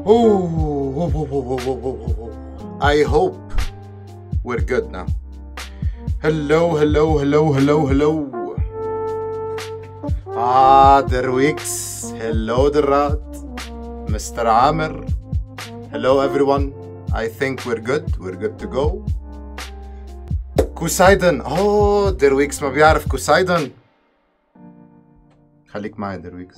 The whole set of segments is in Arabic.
I hope we're good now. Hello. Derweeks. Hello, Derrat. Mr. Amir. Hello, everyone. I think we're good. We're good to go. كوسايدن. درweeks ما بيعرف كوسايدن. خليك معي درweeks.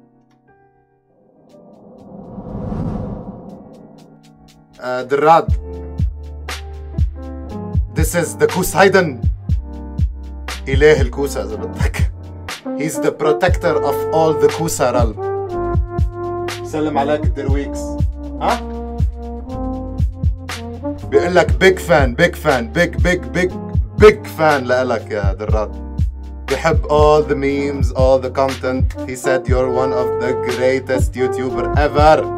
دراد. This is the Kusaiden. إله الكوسة إذا بدك. He's the protector of all the Kusa realm. سلم عليك درweeks. ها؟ بيقول لك big fan big fan لإلك يا دراد. بيحب all the memes, all the content. He said you're one of the greatest YouTuber ever.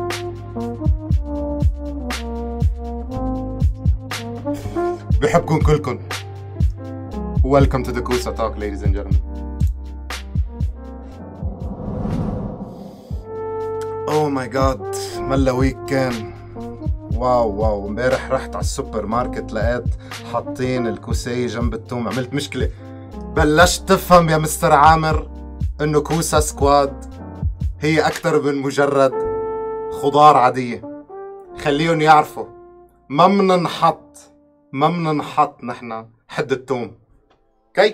بحبكم كلكم. Welcome to the Kusa Talk, ladies and gentlemen. Oh my god, ملا ويك كان. واو امبارح رحت على السوبر ماركت لقيت حاطين الكوساية جنب التوم. عملت مشكلة. بلشت تفهم يا مستر عامر انه كوسا سكواد هي اكتر من مجرد خضار عادية. خليهم يعرفوا ما مننحط نحن حد التوم. اوكي؟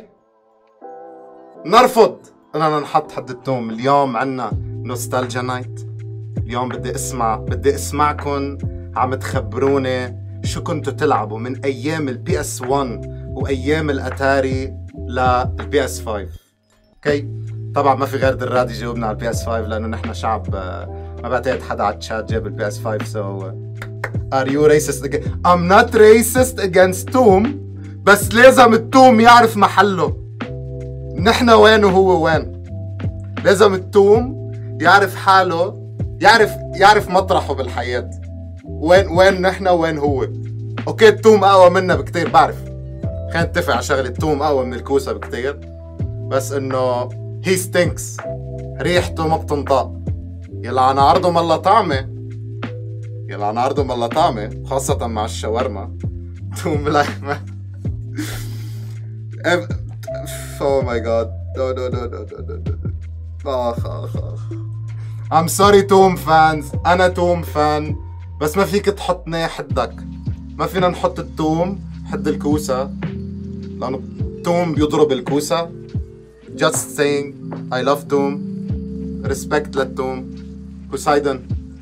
نرفض اننا نحط حد التوم. اليوم عنا نوستالجيا نايت. اليوم بدي اسمعكم عم تخبروني شو كنتوا تلعبوا من ايام البي اس 1 وايام الاتاري للبي اس 5. اوكي؟ طبعا ما في غير دراد يجاوبنا على البي اس 5 لانه نحن شعب ما بعتقد حدا على الشات جاب البي اس 5. so are you racist again? I'm not racist against توم، بس لازم التوم يعرف محله. نحن وين وهو وين. لازم التوم يعرف حاله، يعرف مطرحه بالحياة. وين نحن وين هو. اوكي التوم اقوى منا بكتير بعرف. خلينا نتفق على شغله، التوم اقوى من الكوسة بكتير. بس انه he stinks. ريحته ما بتنطق. يلعن عرضه ملا طعمه. خاصة مع الشاورما. توم لحمة. Oh my god. No. I'm sorry توم فانز. أنا توم فان. بس ما فيك تحطني حدك. ما فينا نحط التوم حد الكوسة لأنه التوم بيضرب الكوسة. Just saying I love توم. respect للتوم. كوسايدن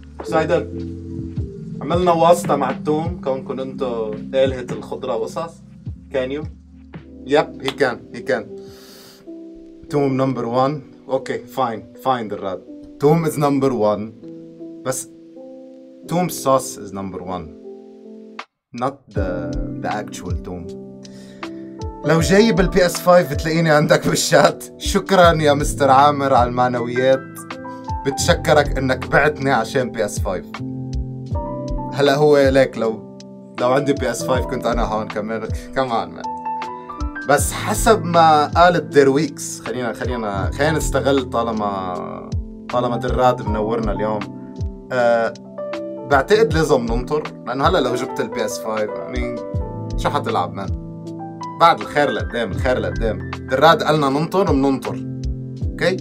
عملنا واسطة مع التوم كونكم انتو آلهة الخضرة وصص. Can you? Yep, he can. توم number 1. Okay, fine دراد. توم is number 1. بس توم sauce is number 1. Not the actual توم. لو جايب البي اس 5 بتلاقيني عندك بالشات. شكرا يا مستر عامر على المعنويات. بتشكرك انك بعتني عشان بي اس 5. هلا هو ليك لو عندي بي اس 5 كنت انا هون كمان بس حسب ما قالت درweeks. خلينا نستغل طالما دراد منورنا اليوم. بعتقد لازم ننطر لانه هلا لو جبت البي اس 5 يعني شو حتلعب بعد الخير لقدام. دراد قالنا ننطر. اوكي؟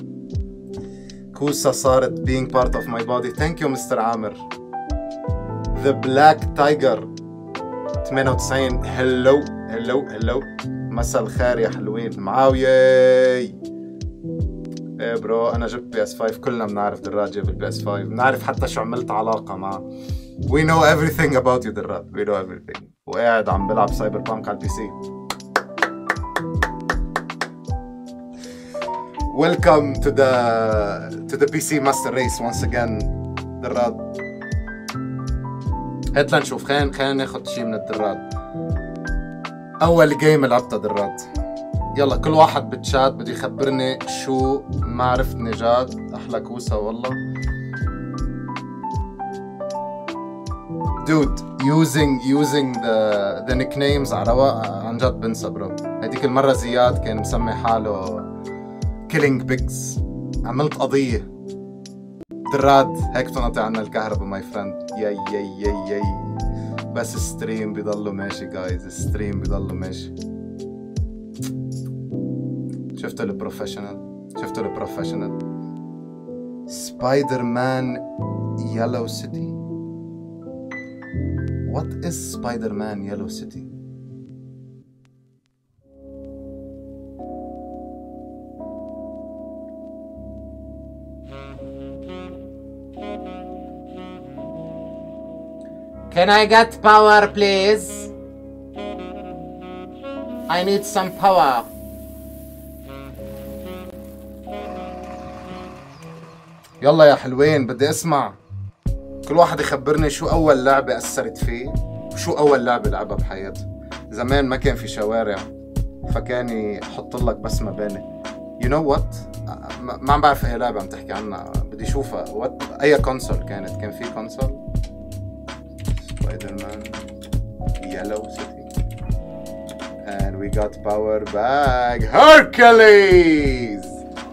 كوسا صارت being part of my body. thank you مستر عامر. The Black Tiger 98. hello مساء الخير يا حلوين. معاوية ايه برو. انا جبت بي اس 5. كلنا بنعرف دراد جاب البي اس 5. بنعرف حتى شو عملت علاقة معه. We know everything about you دراد. We know everything. وقاعد عم بلعب سايبر بانك على البي سي. Welcome to the PC Master Race once again دراد. هات لنشوف. خلينا ناخد شي من الدراد. اول جيم لعبتها دراد. يلا كل واحد بالشات بده يخبرني شو معرفة نجاد. احلى كوسة والله. dude using the nicknames على رواق عن جد بنسى برو. هديك المرة زياد كان مسمي حاله killing pigs. عملت قضية دراد هيك تنقطع عنا الكهرباء ماي فريند. ياي ياي ياي ياي بس ستريم بيضلوا ماشي جايز، ستريم بيضلوا ماشي. شفتوا البروفيشنال، شفتوا البروفيشنال. سبايدر مان يلو سيتي. What is Spider-Man Yellow City? Can I get power, please? I need some power. يلا يا حلوين بدي اسمع. كل واحد يخبرني شو أول لعبة أثرت فيه وشو أول لعبة لعبها بحياته. زمان ما كان في شوارع فكان يحط لك بس مباني. You know what؟ ما عم بعرف أي لعبة عم تحكي عنها، بدي أشوفها. أي كونسول كان في كونسول؟ Spider-Man Yellow City and we got power back. Hercules.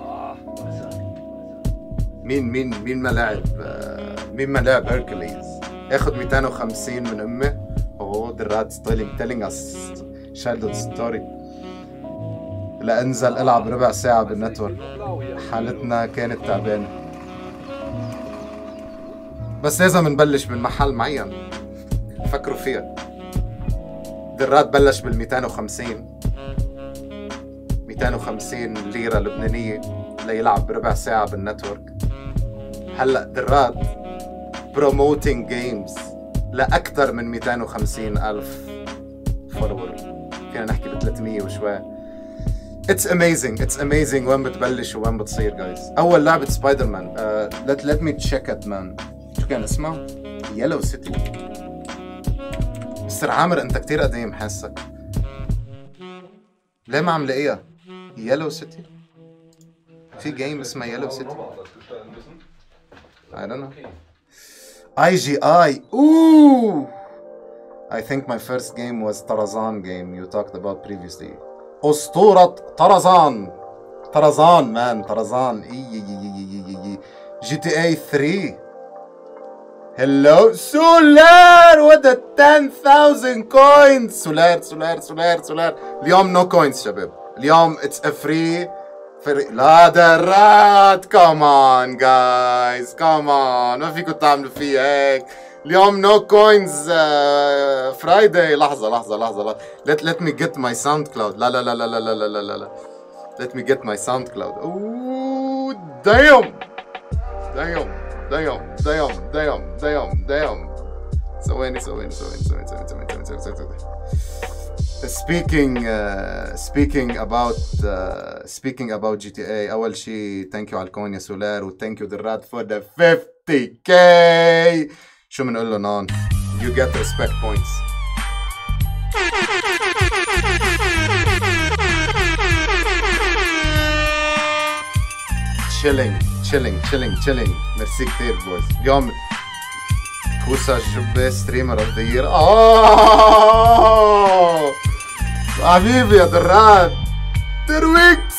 مين ما لعب هيركليز؟ اخد 250 من امي. اوه دراد telling us childhood story. لانزل العب ربع ساعة بالنتورك، حالتنا كانت تعبانة. بس لازم نبلش من محل معين. فكروا فيها. دراد بلش بال 250 ليرة لبنانية ليلعب بربع ساعة بالنتورك. هلا دراد promoting games لأكثر من 250 ألف فولور، فينا نحكي ب 300 وشوي. It's amazing وين بتبلش وين بتصير جايز. أول لعبة سبايدر مان let me check it man. شو كان اسمها؟ يلو سيتي. مستر عامر أنت كتير قديم حاسك. ليه ما عم لاقيها؟ يلو سيتي؟ في جيم اسمها يلو سيتي؟ I don't know. IGI. Ooh! I think my first game was Tarzan game you talked about previously. أسطورة طرزان man. طرزان. GTA 3. Hello سولار with the 10,000 coins. سولار. اليوم no coins شباب. اليوم it's a free. لا درات. كمان جايز كمان ما فيكم تعملوا فيها هيك. اليوم نو كوينز فرايداي. لحظة let me get my SoundCloud. لا let me get my SoundCloud. اوه damn. ثواني. Speaking about GTA. أول شي thank you على الكون يا سولار و thank you دراد for the 50k. شو منقول له نان؟ You get respect points. chilling. ميرسي كتير بويز. اليوم كوسا الجبة ستريمر اوف ذا يير. حبيبي يا دراد. درويكس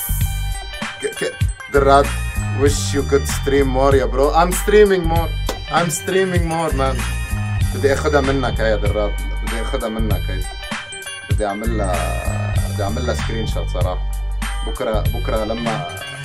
دراد wish you could stream more يا برو. I'm streaming more man. بدي اخدها منك هاي يا دراد. بدي اعمل لها سكرين شوت صراحة. بكرة لما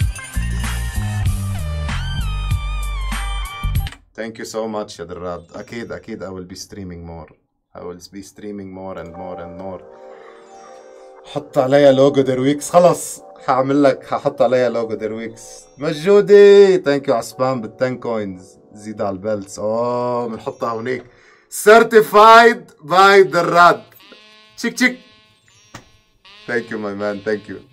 Thank you so much يا دراد. أكيد I will be streaming more and more. حط عليها لوجو درويكس. خلص هحط عليها لوجو درويكس. مجودي ثانك يو على سبام بال 10 كوينز. زيد على البلتس. بنحطها هونيك. certified by دراد. تشيك ثانك يو ماي مان. ثانك يو.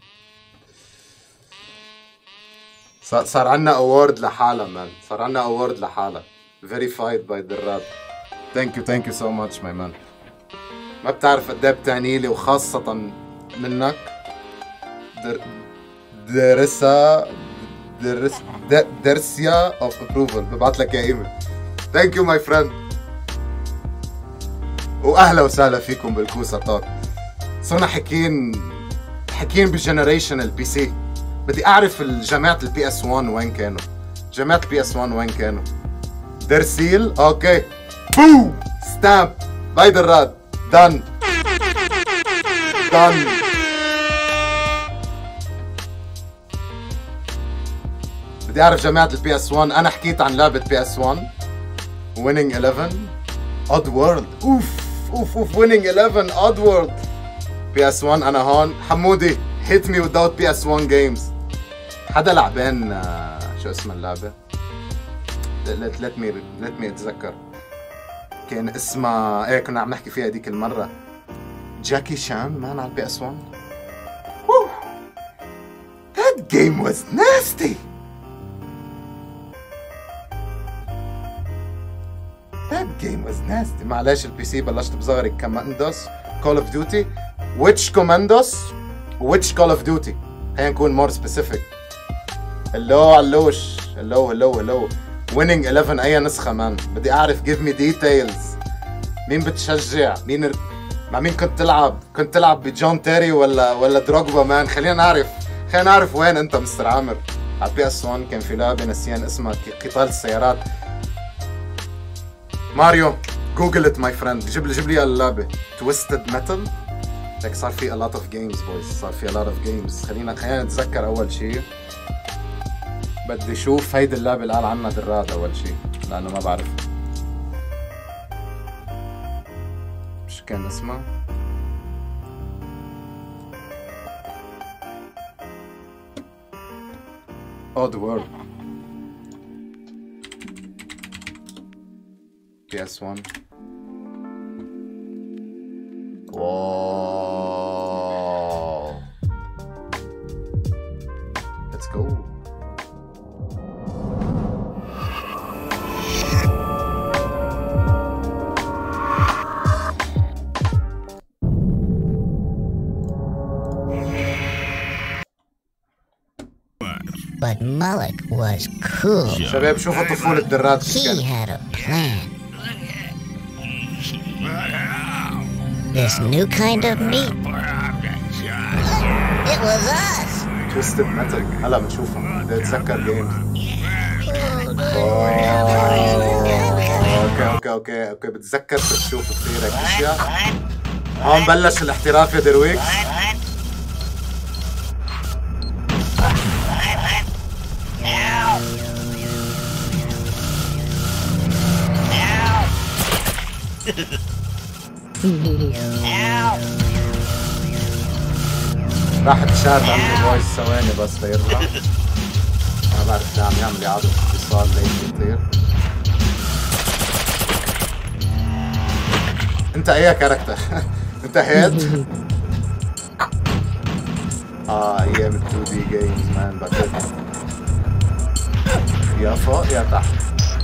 صار عنا اوورد لحالها مان. verified by دراد. ثانك يو so much my man. ما بتعرف قد ايه بتعني لي وخاصة منك. درسيا of approval. ببعت لك يا ايميل. ثانك يو ماي فريند. واهلا وسهلا فيكم بالكوسا توك. صرنا حكين بجنريشن البي سي. بدي اعرف جماعة البي اس 1 وين كانوا. جماعة البي اس 1 وين كانوا؟ درسيل اوكي بو ستامب باي دراد دن دن. بدي اعرف جماعة البي اس 1، انا حكيت عن لعبة بي اس 1 ويننج 11 اود وورلد. اوف اوف اوف ويننج 11 اود وورلد بي اس 1. انا هون حمودي hit me without PS1 games. حدا لعبان شو اسمها اللعبة؟ let me اتذكر. كان اسمها ايه كنا عم نحكي فيها هديك المرة. جاكي شان مان على البي اس 1. That game was nasty. That game was nasty. معلش البي سي بلشت بصغري. كوماندوس كول اوف ديوتي. which كوماندوس which Call of Duty. خلينا نكون more specific. اللو علوش اللو Winning 11 اي نسخة مان؟ بدي اعرف give me details. مين بتشجع؟ مع مين كنت تلعب؟ كنت تلعب بجون تيري ولا دروجبا مان؟ خلينا نعرف وين انت مستر عامر. على البي اس 1 كان في لعبة نسيان اسمها قتال السيارات. ماريو جوجل ات ماي فريند. جيب لي اللعبة تويستد ميتال. هيك صار في a lot of games boys. صار في a lot of games. خلينا نتذكر اول شيء. بدي اشوف هيدي اللعبة اللي قال عنها دراد اول شيء لانه ما بعرف مش كان اسمها. Odd World PS1. Whoa. Let's go. But Mullock was cool. شباب شوفوا طفولة دراد. He had a plan. This new kind of meat. It was us. Twisted Metal. هلا بنشوفهم. بدي اتذكر جيمز. اوكي بتذكر بتشوف كثير هيك اشياء. هون بلش الاحتراف يا درويك. راح تشات عندي فويس ثواني بس ليرجع. ما بعرف ليه عم يعمل اعادة اتصال ليش كثير. انت اي كاركتر؟ انتهيت؟ ايام ال 2 دي جيمز مان بكت. يا فوق يا تحت.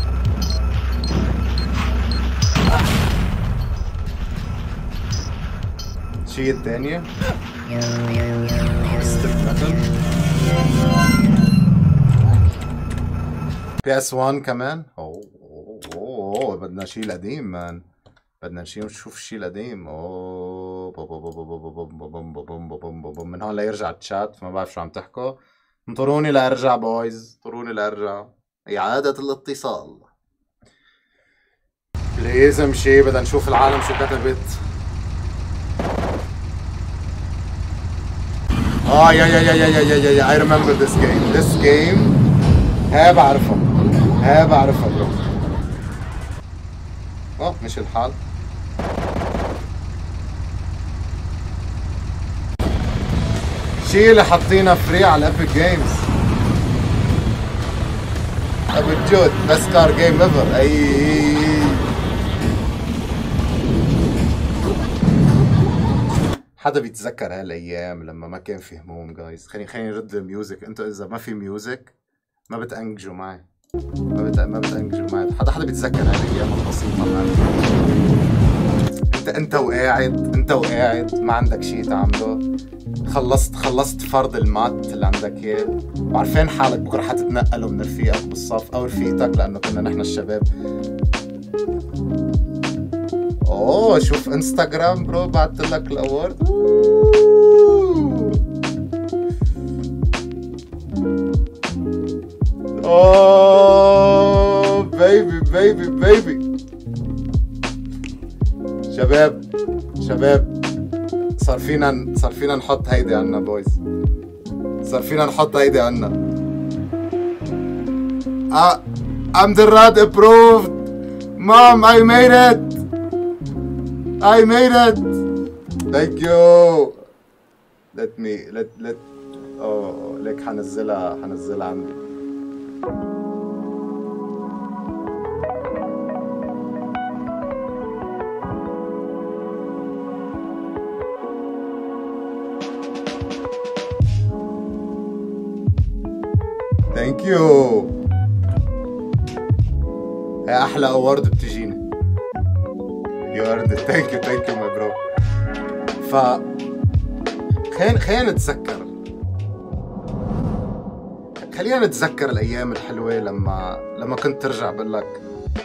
شيء الثانية PS1 كمان. اوه بدنا شيء القديم مان. بدنا نشوف الشيء القديم. من هون ليرجع التشات ما بعرف شو عم تحكوا. انطروني لارجع بويز. انطروني لارجع. إعادة الاتصال. بليز امشي. بدنا نشوف العالم شو كتبت. يا I remember this game. This game بعرفها برو. مش الحال. شي اللي حاطينها فري على الابيك جيمز. ابو الجود بس كار جيم ايفر. اي حدا بيتذكر هالايام لما ما كان في هموم جايز. خليني نرد الميوزك. انتوا اذا ما في ميوزك ما بتأنججوا معي. ما بتأنججوا معي. حدا بيتذكر هالايام البسيطة معي. انت وقاعد ما عندك شيء تعمله. خلصت فرض المات اللي عندك اياه وعارفين حالك بكره حتتنقلوا من رفيقك بالصف او رفيقتك لانه كنا نحن الشباب. شوف انستغرام برو بعت لك الاورد. بيبي بيبي. شباب شباب، صار فينا نحط هيدي عنا بويز، صار فينا نحط هيدي عنا. عبد الراد approved. Mom, I made it. I made it. Thank you. let ليك حنزلها عندي. Thank you. هي احلى اوورد بتجيني. You earned it. Thank you my bro. خلينا نتذكر الايام الحلوه لما كنت ترجع بقول لك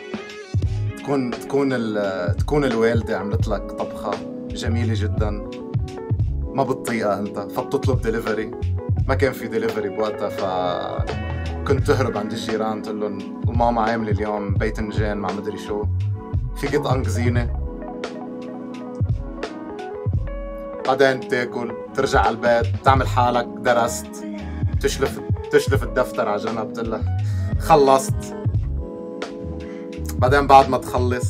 تكون الوالده عملت لك طبخه جميله جدا ما بتطيقها انت، فبتطلب ديليفري. ما كان في ديليفري بوقتها، فكنت تهرب عند الجيران تقول لهم وماما عامله اليوم باذنجان مع مدري شو، فيك تنقذيني. بعدين تاكل، ترجع على البيت، تعمل حالك درست، تشلف الدفتر على جنب، تقول لك خلصت. بعدين بعد ما تخلص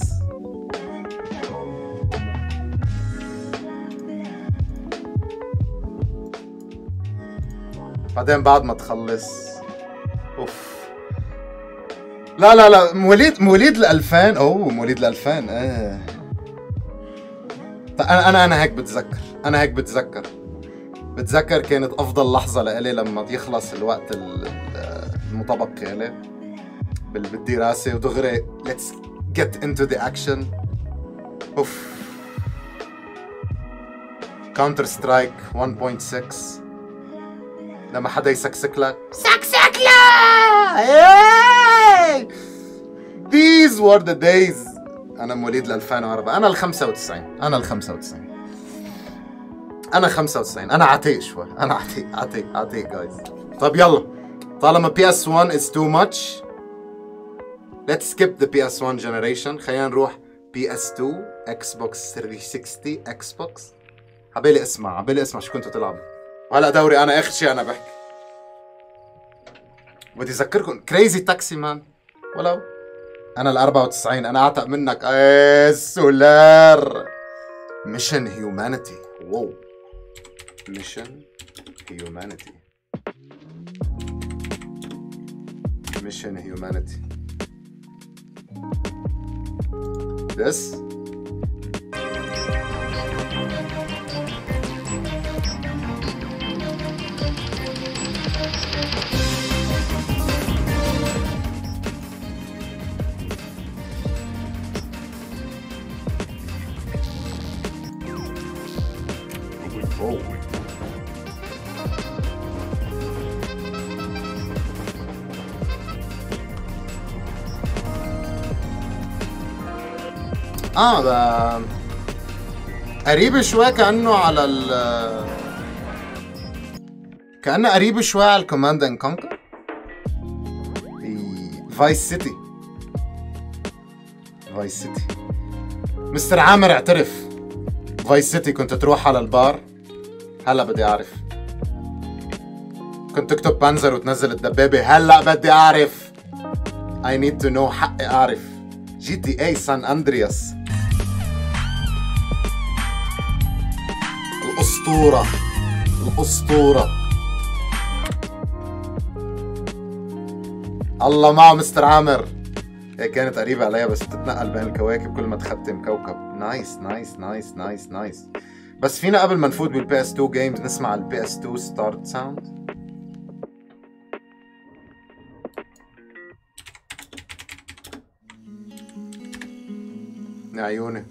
اوف. لا مواليد ال 2000. مواليد ال 2000. انا هيك بتذكر كانت افضل لحظه لإلي لما يخلص الوقت المتبقي لي بالدراسه ودغري let's get into the action. اوف. كاونتر سترايك 1.6 لما حدا يسكسك لك these were the days. انا مواليد ال 2004. انا ال 95. انا عتيق شوي. انا عتيق جايز. طب يلا، طالما PS1 is too much let's skip the PS1 generation. خلينا نروح PS2 Xbox 360 Xbox. عبالي اسمع شو كنتوا تلعبوا. وهلا دوري انا اخر شيء انا بحكي. بدي اذكركم كريزي تاكسي مان. ولو انا ال 94 انا اعتق منك. سولار. ميشن هيومانيتي. واو. ميشن هيومانيتي. This ده قريب شوي كأنه على كأنه قريب شوي على الكوماند اند كونكر. فايس سيتي. مستر عامر اعترف. فايس سيتي كنت تروح على البار. هلا بدي اعرف. كنت تكتب بانزر وتنزل الدبابة. هلا بدي اعرف. I need to know. حقي اعرف. GTA سان اندرياس. الأسطورة. الله معه مستر عامر. هي كانت قريبة عليها بس بتتنقل بين الكواكب كل ما تختم كوكب. نايس. بس فينا قبل ما نفوت بالبي اس 2 جيمز نسمع البي اس 2 ستارت ساوند. يا عيوني.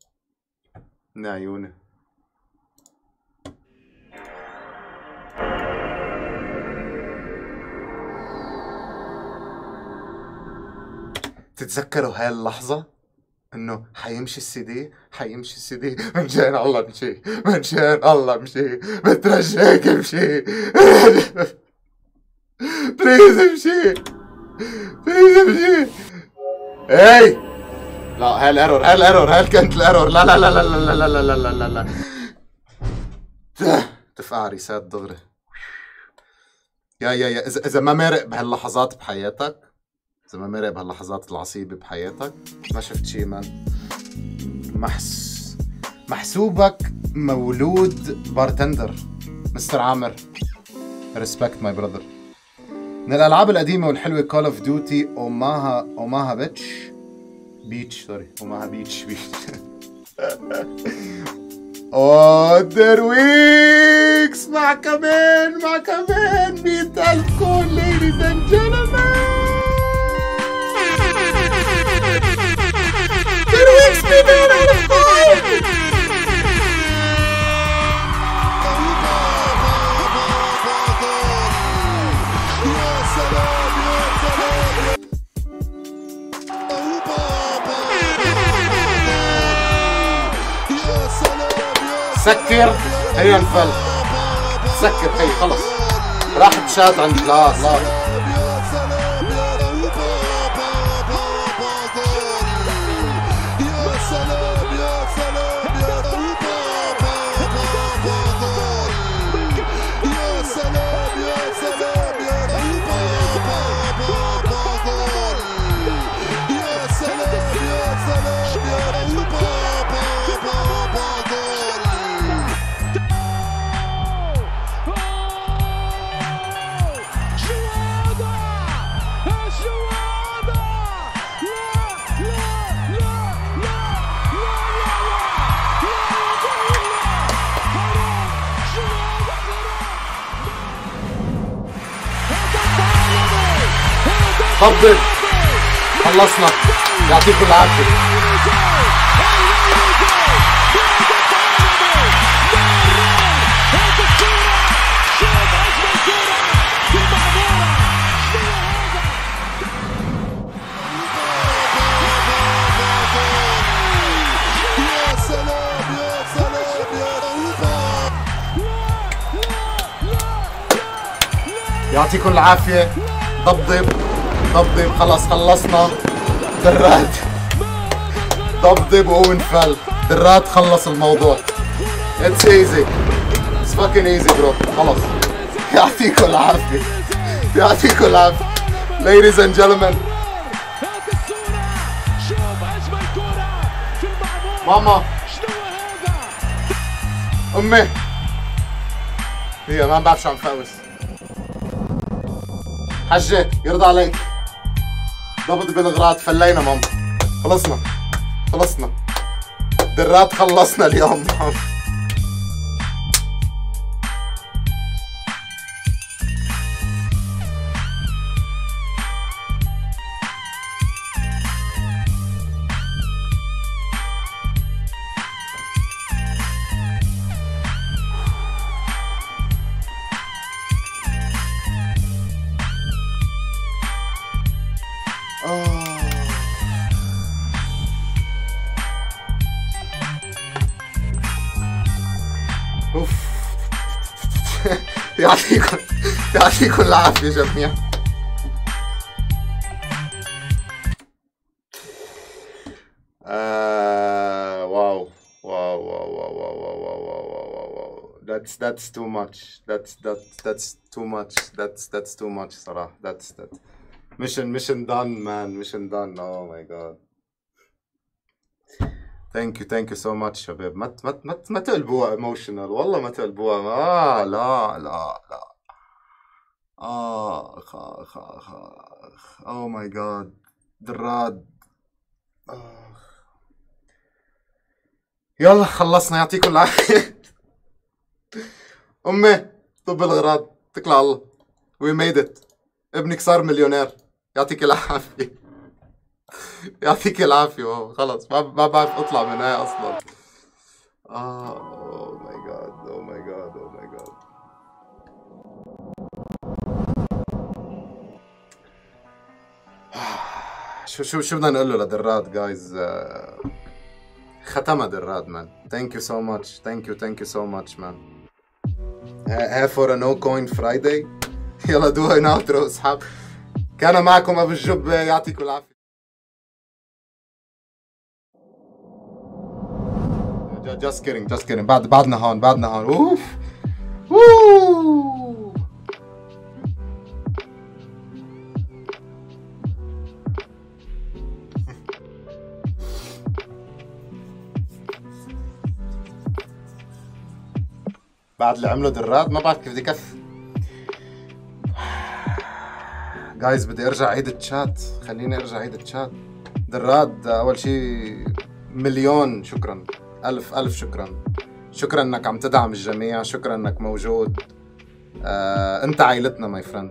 تتذكروا هاي اللحظة انه حيمشي السي دي من شان الله امشي بترجاك امشي بليز امشي اي لا، هاي الايرور، هاي الايرور، هاي كانت الايرور. لا لا لا لا لا لا لا لا لا لا لا لا. تفقع ريسات دغري. يا اذا ما مرق بهاللحظات بحياتك، اذا ما مرق بهاللحظات العصيبة بحياتك، ما شفت شي مان. محسوبك مولود بارتندر مستر عامر. ريسبكت ماي براذر. من الالعاب القديمه والحلوه كول اوف ديوتي اوماها بيتش سوري، اوماها بيتش اوه درويكس. مع كمان 100,000 كون ladies and gentlemen. درويكس بيبان على الخير. سكر هي انفل. سكر هي خلص راحت شات عند لا تفضل. خلصنا، يعطيكم العافية. يعطيكم العافية. ضبضب خلص خلصنا. درات ضبضب وانفل. درات خلص الموضوع. It's easy. It's fucking easy bro. خلص. يعطيكم العافية. يعطيكم العافية. Ladies and gentlemen. ماما. أمي. هي ما بعرف شو عم فاوس. حجة يرضى عليك. ضبط بالاغراض. فلينا ماما. خلصنا. درات خلصنا اليوم ماما. اوف. يعطيكم العافية جميعا. واو. That's too much. That's too much. That's too much صراحة. That's mission done man. Mission done. Oh my god. Thank you so much شباب. ما تقلبوها emotional والله. ما تقلبوها. لا oh my god. دراد. يلا خلصنا. يعطيكم العافية. أمي طب الغراض. اتكل على الله. We made it. ابنك صار مليونير. يعطيك العافية. يعطيك العافية. واو خلص ما بعرف اطلع من هاي اصلا. oh my god. شو بدنا نقول له لدراد جايز. ختمها دراد مان. thank you so much man. have for a no coin Friday. يلا دوها اوترو اصحاب. كان معكم ابو الجب. يعطيكم العافية. Just kidding. بعدنا هون. اوف. ووو. بعد اللي عمله دراد ما بعرف كيف بدي كفي. جايز بدي ارجع عيد التشات، خليني ارجع عيد التشات. دراد اول شيء مليون شكرا، الف شكرا انك عم تدعم الجميع، شكرا انك موجود. انت عائلتنا ماي فريند،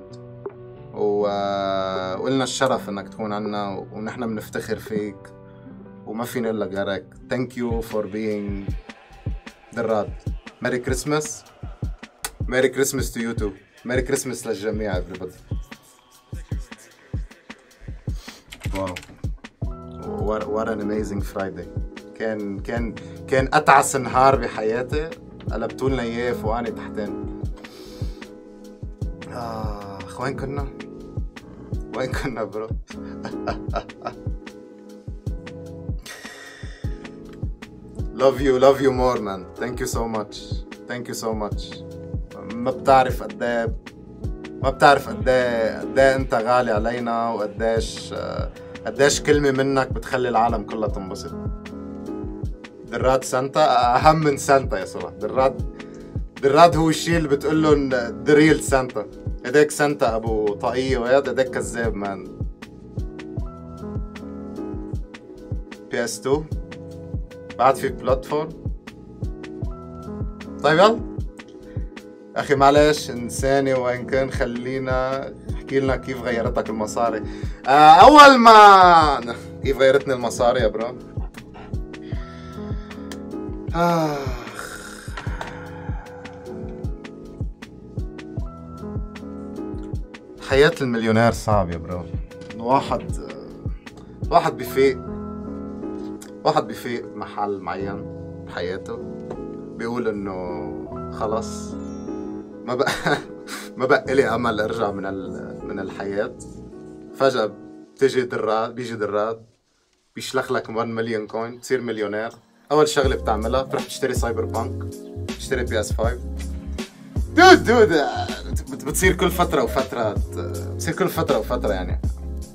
وقلنا الشرف انك تكون عنا ونحن بنفتخر فيك وما فينا الا غيرك. ثانك يو فور بينج دراد. ميري كريسماس تو يو تو. ميري كريسماس للجميع everybody. واو what an amazing Friday. كان اتعس نهار بحياتي، قلبتوا لنا اياه فوقاني تحتين. وين كنا برو؟ love you more man. thank you so much. ما بتعرف قد ايه انت غالي علينا، وقديش كلمة منك بتخلي العالم كلها تنبسط. دراد سانتا اهم من سانتا يا صلاح. دراد هو الشيء اللي بتقول لهم the real سانتا. هداك سانتا ابو طاقية وهذا هداك كذاب مان. PS2 بعد في بلاتفورم. طيب يلا اخي معلش انساني وين كان، خلينا احكي لنا كيف غيرتك المصاري. اول ما كيف غيرتني المصاري يا برو. حياة المليونير صعب يا برو. واحد بفيق محل معين بحياته بيقول انه خلص ما بقى لي امل ارجع من الحياة. فجأة بيجي دراد بيشلخ لك 1 مليون كوين تصير مليونير. اول شغلة بتعملها بتروح تشتري سايبر بانك، تشتري PS5. دود بتصير كل فترة وفترة يعني.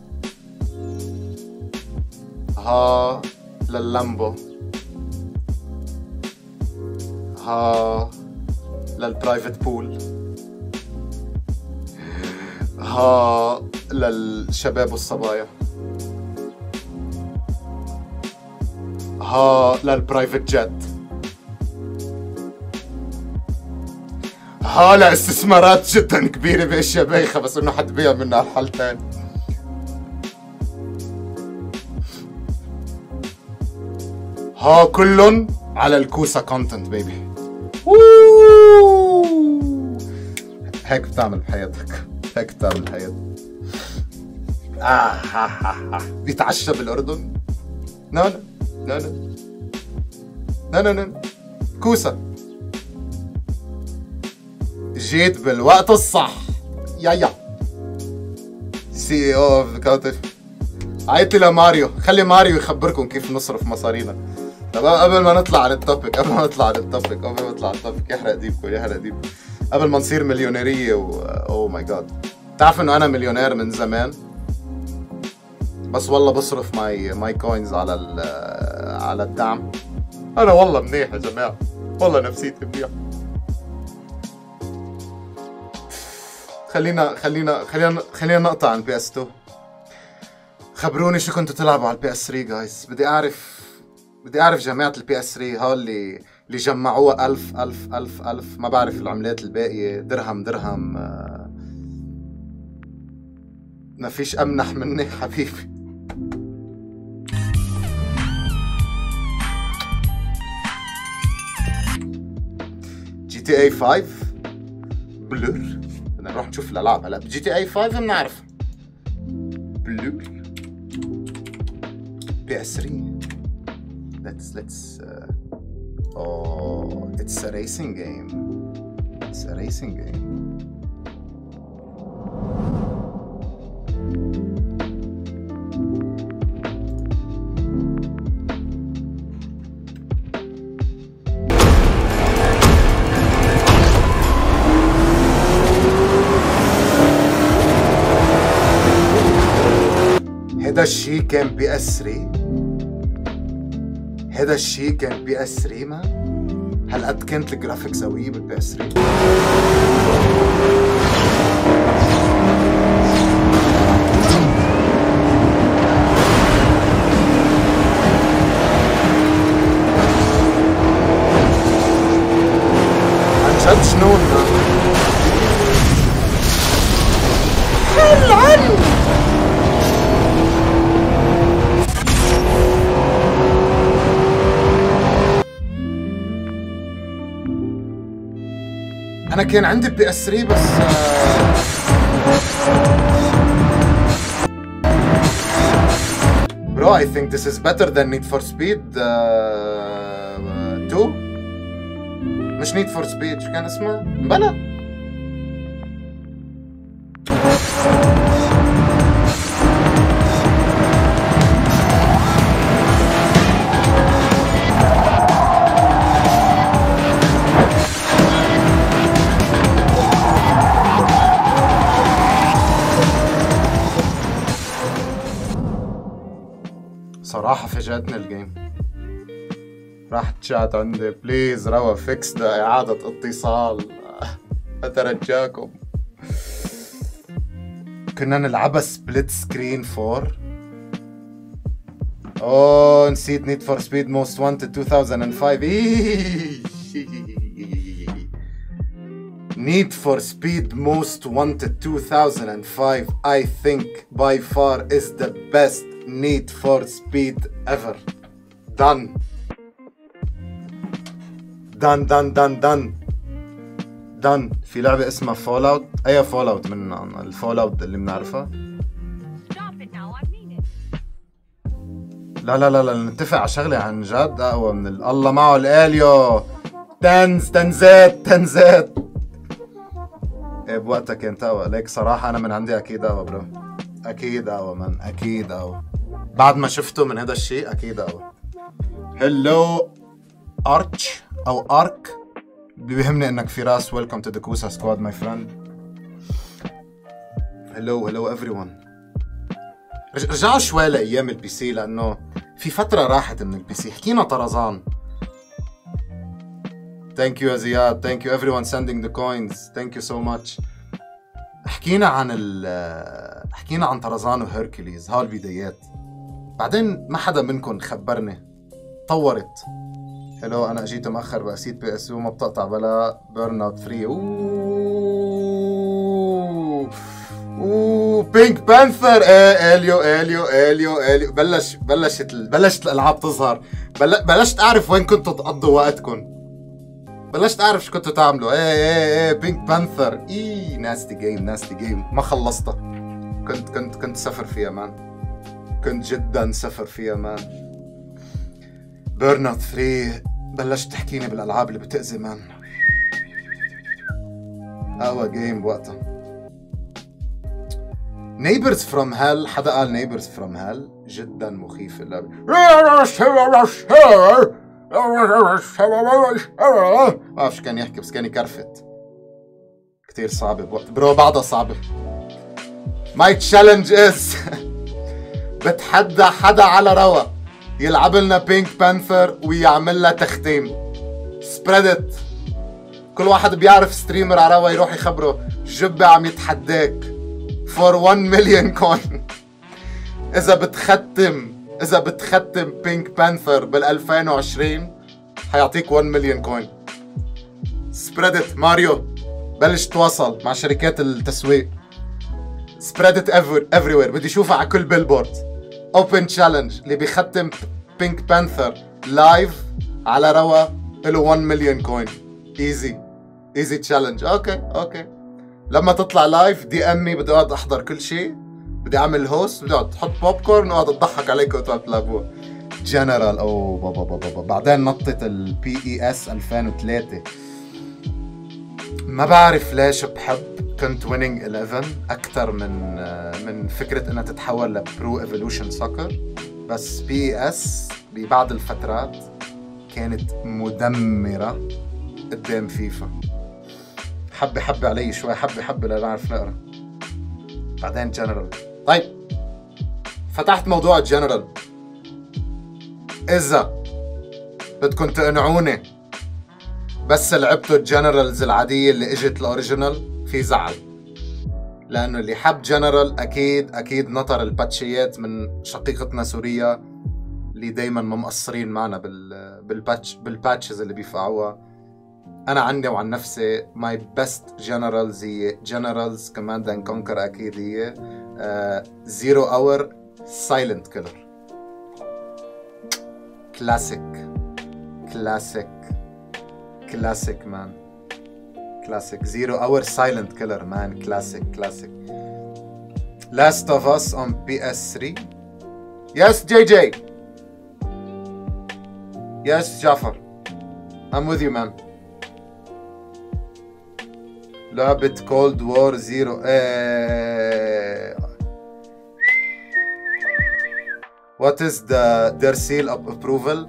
ها لللامبو، ها للبرايفت بول، ها للشباب والصبايا، ها للبرايفت جيت، ها لاستثمارات جدا كبيرة باشياء بايخة بس انه حد بيع منها الحل تاني. ها كلن على الكوسا كونتنت بيبي. هيك بتعمل بحياتك. بيتعشى بالأردن. لا كوسا. جيت بالوقت الصح. يا CEO اوف كاتف. عيطي لماريو، خلي ماريو يخبركم كيف نصرف مصارينا. طب قبل ما نطلع على التوبيك يحرق ديبكم قبل ما نصير مليونيرية اوه ماي جاد. تعرف انه انا مليونير من زمان، بس والله بصرف ماي كوينز على الدعم. انا والله منيح يا جماعة، والله نفسيتي منيح. خلينا نقطع عن PS2. خبروني شو كنتوا تلعبوا على PS3 جايز. بدي اعرف جماعة PS3 هول اللي جمعوها ألف ما بعرف العملات الباقية درهم ما فيش امنح مني حبيبي. GTA 5 بلور. بدنا نروح نشوف الالعاب هلا. GTA 5 بنعرف بلور. PS3 let's it's a racing game. هيدا الشي كان بي اس 3. هيدا الشي كان بي اس 3 ما هالقد كانت الجرافيكس قوية بالبي اس 3. عن جد شنو أنا كان عندي بي اس 3 بس Bro, I think this is better than Need for Speed 2. مش Need for Speed، شو كان اسمها؟ بلا صراحة فاجأتني الجيم. راح تشات عندي بليز روا فيكس ده إعادة اتصال أترجاكم. كنا نلعبها سبليت سكرين 4. اوه نسيت نيد فور سبيد موست وانتد 2005. Need for Speed Most Wanted 2005 I think by far is the best Need for Speed ever. Done. Done done done done done. في لعبة اسمها فول اوت. أي فول اوت من الفول اوت اللي بنعرفها؟ لا لا لا لا نتفق على شغلة عن جد أقوى من الله معه الاليو. تنزات ايه بوقتها كانت اقوى. ليك صراحة أنا من عندي أكيد أقوى برو. أكيد أقوى من أكيد أقوى. بعد ما شفته من هذا الشيء أكيد أقوى. هلو أرتش أو أرك. بيهمني إنك فراس. ويلكم تو ذا كوسا سكواد ماي فريند. هلو everyone. رجعوا شوي لأيام البي سي لأنه في فترة راحت من البي سي. حكينا طرزان. Thank you يا زياد. Thank you everyone sending the coins. Thank you so much. حكينا عن طرزان وهيركليز هاو البدايات. بعدين ما حدا منكم خبرني طورت. هلو انا اجيت مأخر بقسيت بي اس وما بتقطع بلا بيرن اوت 3. اوه بينك بانثر. ايه اليو بلشت الالعاب تظهر. بلشت اعرف وين كنتوا تقضوا وقتكم. بلشت اعرف شو كنتوا تعملوا. ايه بينك بانثر. ناستي جيم ما خلصتها. كنت سفر فيها مان. كنت جدا سفر فيها مان. بيرن اوت 3 بلشت تحكيني بالالعاب اللي بتأذي مان. اقوى جيم بوقتها. نيبرز فروم هيل. حدا قال نيبرز فروم هيل جدا مخيف اللعبة. ما بعرف شو كان يحكي بس كان يكرفت. كتير صعبة بوقت برو. بعدها صعبة. ماي تشالنج از بتحدى حدا على روا يلعب لنا بينك بانثر ويعمل لها تختيم. سبريدت. كل واحد بيعرف ستريمر على روا يروح يخبره جبة عم يتحداك فور 1 مليون كوين. إذا بتختم بينك بانثر بال 2020 حيعطيك 1 مليون كوين. سبريدت ماريو. بلش تواصل مع شركات التسويق. سبريدت everywhere. بدي اشوفها على كل بيلبورد. اوبن تشالنج اللي بيختم بينك بانثر لايف على روا له 1 مليون كوين. ايزي تشالنج. اوكي لما تطلع لايف دي امي بدي اقعد احضر كل شيء. بدي اعمل هوست. بدي اقعد تحط بوب كورن واقعد اضحك عليكم وتقعدوا تلعبوها. جنرال او بابا. بعدين نطت البي اي اس 2003. ما بعرف ليش بحب كنت ويننج 11 اكثر من فكره انها تتحول لبرو ايفولوشن سوكر. بس بي اي اس ببعض الفترات كانت مدمره قدام فيفا. حبي علي شوي. حبي لنعرف نقرا. بعدين جنرال. طيب فتحت موضوع الجنرال. اذا بدكم تقنعوني بس لعبتوا الجنرالز العادية اللي اجت الاوريجينال، في زعل. لانه اللي حب جنرال اكيد نطر الباتشيات من شقيقتنا سوريا اللي دايما ما مقصرين معنا بالباتشز اللي بيفقعوها. انا عندي وعن نفسي ماي بيست جنرالز هي جنرالز كوماند اند كونكر، اكيد هي زيرو اور سايلنت كيلر. كلاسيك مان، كلاسيك. زيرو اور سايلنت كيلر مان، كلاسيك. Last of Us on PS3. Yes JJ. Yes Jafar. I'm with you man. لعبة كولد وور زيرو. What is their seal of approval?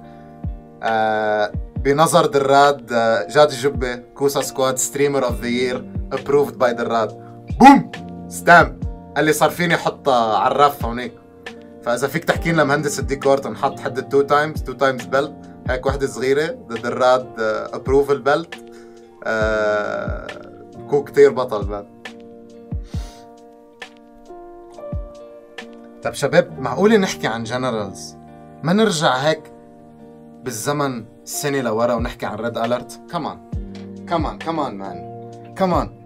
بنظر دراد جاد جبة كوسا سكواد ستريمر اوف ذا يير approved by دراد. بوم ستام. قال لي صار فيني احطها على الرف هونيك. فاذا فيك تحكي لنا مهندس الديكور تنحط حد 2 times بيلت هيك وحده صغيره دراد ابروفل بيلت. بكون كتير بطل بعد. طب شباب، معقوله نحكي عن جنرالز ما نرجع هيك بالزمن سنه لورا ونحكي عن ريد اليرت؟ كمان مان، كمان.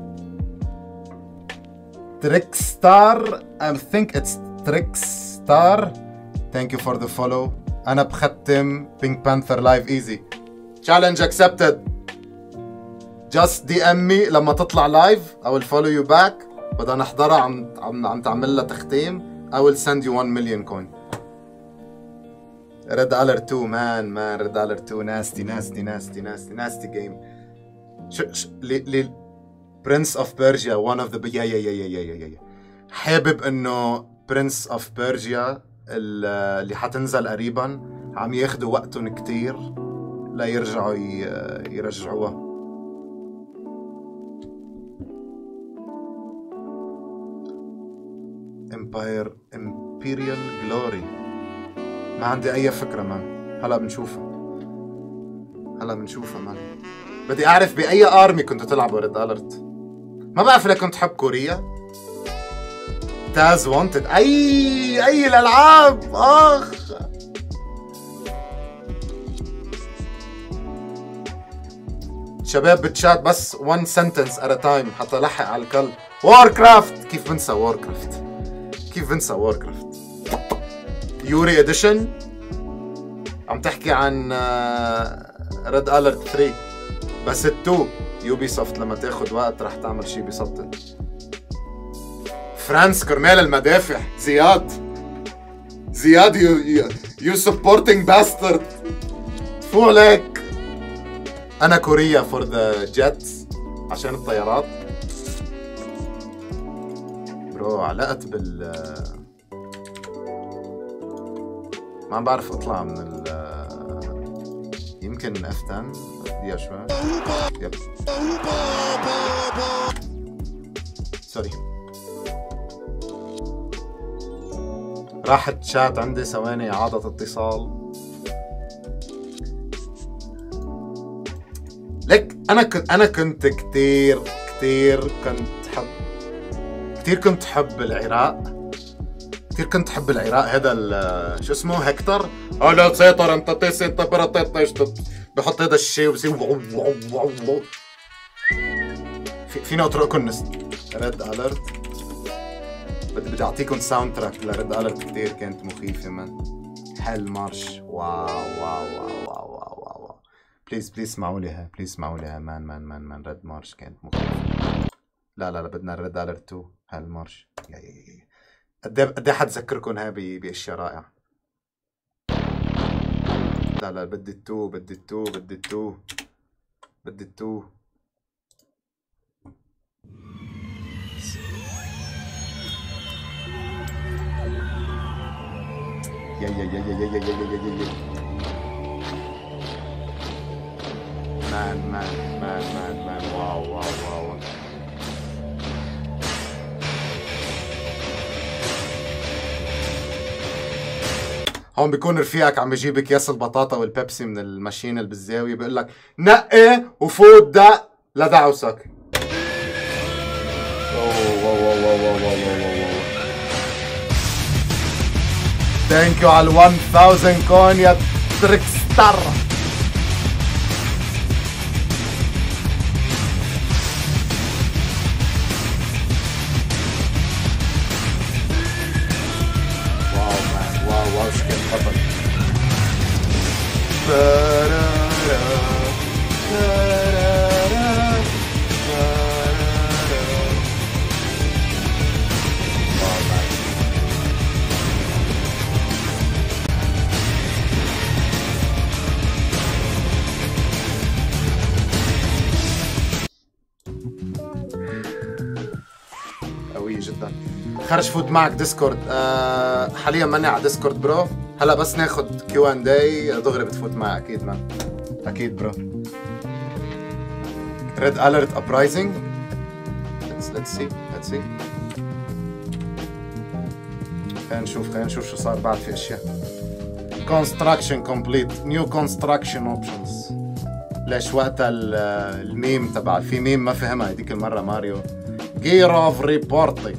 تريكستار، I think it's تريكستار. Thank you for the follow. أنا بختم Pink Panther Live Easy. Challenge accepted. Just DM me لما تطلع لايف. I will follow you back. بدنا نحضرها عم تعمل لها تختيم. I will send you 1 million coin. Red Alert 2 man Red Alert 2 nasty game. Prince of Persia one of the حابب انه Prince of Persia اللي حتنزل قريبا عم ياخدوا وقتهم كتير ليرجعوا يرجعوها. Imperial Glory ما عندي اي فكرة مان. هلا بنشوفها مان. بدي اعرف باي ارمي كنتوا تلعبوا ريد اليرت. ما بعرف ليه كنت حب كوريا. تاز وانتد اي الالعاب. شباب بالشات بس 1 sentence at a time حتى لحق على الكل. واركرافت، كيف بنسى واركرافت. يوري اديشن. عم تحكي عن ريد اليرت 3 بس ال2 يوبي سوفت لما تاخد وقت رح تعمل شي بيسطل. فرانس كرمال المدافع. زياد يو سبورتينج باسترد. تفو عليك. انا كوريا فور ذا جيتس عشان الطيارات. برو علقت ما بعرف اطلع من يمكن من F10 دقيقة شوي. يب سوري راحت شات عندي ثواني إعادة اتصال. لك أنا كنت كتير كنت حب العراق. كنت حب العراق. هذا شو اسمه هكتر. لا تسيطر انت تيس انت برطيط بحط هذا الشيء وبصير فينا اترككم ريد اليرت. بدي اعطيكم ساوند تراك لريد اليرت كتير كانت مخيفة من هل مارش. واو بليز اسمعوا لي مان ريد مارش كانت مخيفة. لا بدنا ريد اليرت 2 هل مارش. قد ايه حتذكركم هاي باشياء رائعة. لا بدي التو يا مان واو هون بيكون رفيقك عم يجيب اكياس البطاطا والبيبسي من الماشين اللي بالزاويه، بيقول لك نقي وفوت دق لدعوسك. ثانك يو على 1000 كوين يا تريكستر. واو شكل خطر. قوية جدا. خرج فوت معك ديسكورد. حاليا ماني على ديسكورد برو، هلا بس ناخد كيو اند اي دغري بتفوت معي اكيد مان. اكيد برو. ريد اليرت ابرايزنج. let's see. خلينا نشوف شو صار بعد في اشياء. construction complete new construction options. ليش وقتها الميم تبع في ميم ما فهمها هذيك المره ماريو. gear of reporting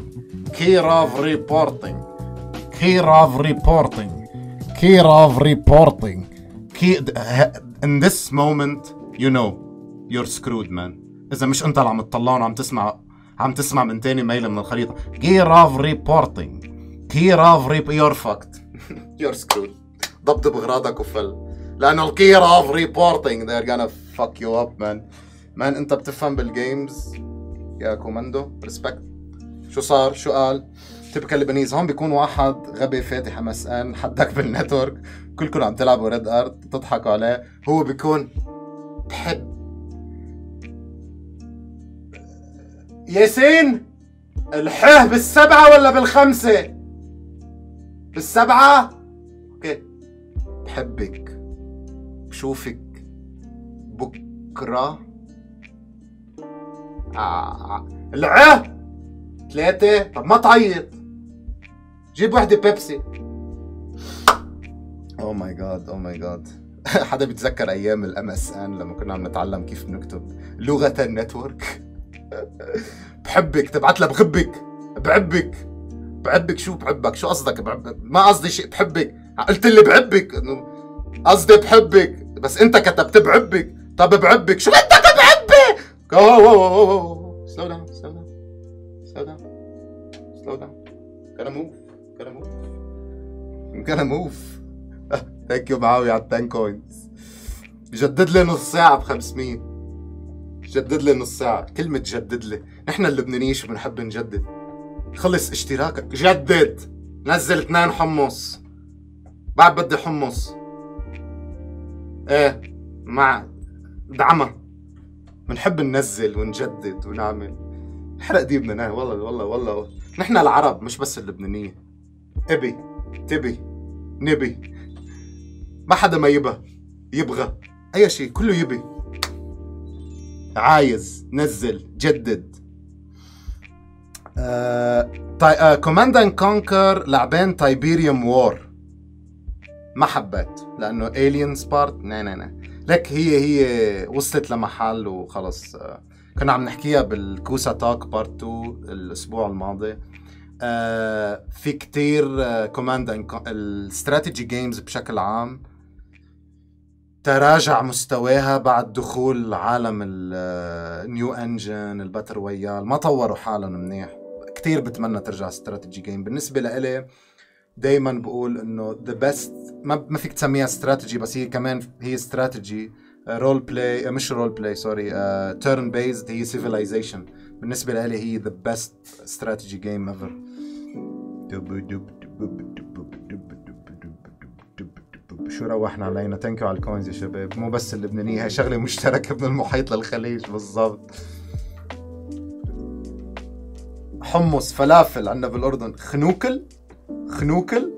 in this moment you know you're screwed man. اذا مش انت اللي عم تطلعون عم تسمع من تاني ميل من الخريطه. gear of reporting you're fucked. you're screwed. ضبط بغراضك وفل، لانه gear of reporting they're gonna fuck you up man. انت بتفهم بالجيمز يا كوماندو. ريسبكت. شو صار؟ شو قال؟ تبكى لبنيز. هون بيكون واحد غبي فاتح MSN حدك بالنتورك، كلكم عم تلعبوا ريد ارت تضحكوا عليه، هو بيكون بحب ياسين الحه بالسبعة ولا بالخمسة؟ بالسبعة؟ اوكي. بحبك، بشوفك بكرة. العه 3. طب ما تعيط، جيب وحدة بيبسي. او ماي جاد حدا بيتذكر ايام MSN لما كنا عم نتعلم كيف بنكتب لغة النتورك؟ بحبك تبعت لها بعبك. شو بعبك؟ شو قصدك بعبك؟ ما قصدي شيء، بحبك. قلت اللي بعبك، قصدي بحبك، بس انت كتبت بعبك. طب بعبك شو بدك بعبك؟ slow down. gotta move. ثانك يو معاوي على 10 كوينز. جدد لي نص ساعة ب500. جدد لي نص ساعة. كلمة جدد لي، نحن اللبنانيين شو بنحب نجدد. خلص اشتراكك، جدد. نزل 2 حمص. بعد بدي حمص. ايه مع دعمها. بنحب ننزل ونجدد ونعمل. حرق ديبنا والله نحن العرب مش بس اللبنانيين. ابي تبي نبي، ما حدا ما يبغى اي شيء، كله يبي. عايز نزل جدد. كوماند اند كونكر لعبين تايبيريوم وور ما حبيت لانه aliens بارت نا لك هي وصلت لمحل وخلص. كنا عم نحكيها بالكوسا توك بارت 2 الاسبوع الماضي. في كتير كوماند الاستراتيجي جيمز بشكل عام تراجع مستواها بعد دخول عالم النيو انجن الباتل رويال. ما طوروا حالهم منيح. كتير بتمنى ترجع استراتيجي جيم. بالنسبة لإلي دايما بقول انه ذا بيست، ما فيك تسميها استراتيجي، بس هي كمان هي استراتيجي رول بلاي، مش رول بلاي سوري، تيرن بيزد. هي سيفيلايزيشن بالنسبة لإلي هي ذا بيست استراتيجي جيم ايفر. شو روحنا علينا. ثانك يو على الكوينز يا شباب. مو بس اللبنانية، هي شغلة مشتركة من المحيط للخليج بالضبط. حمص فلافل عندنا بالاردن. خنوكل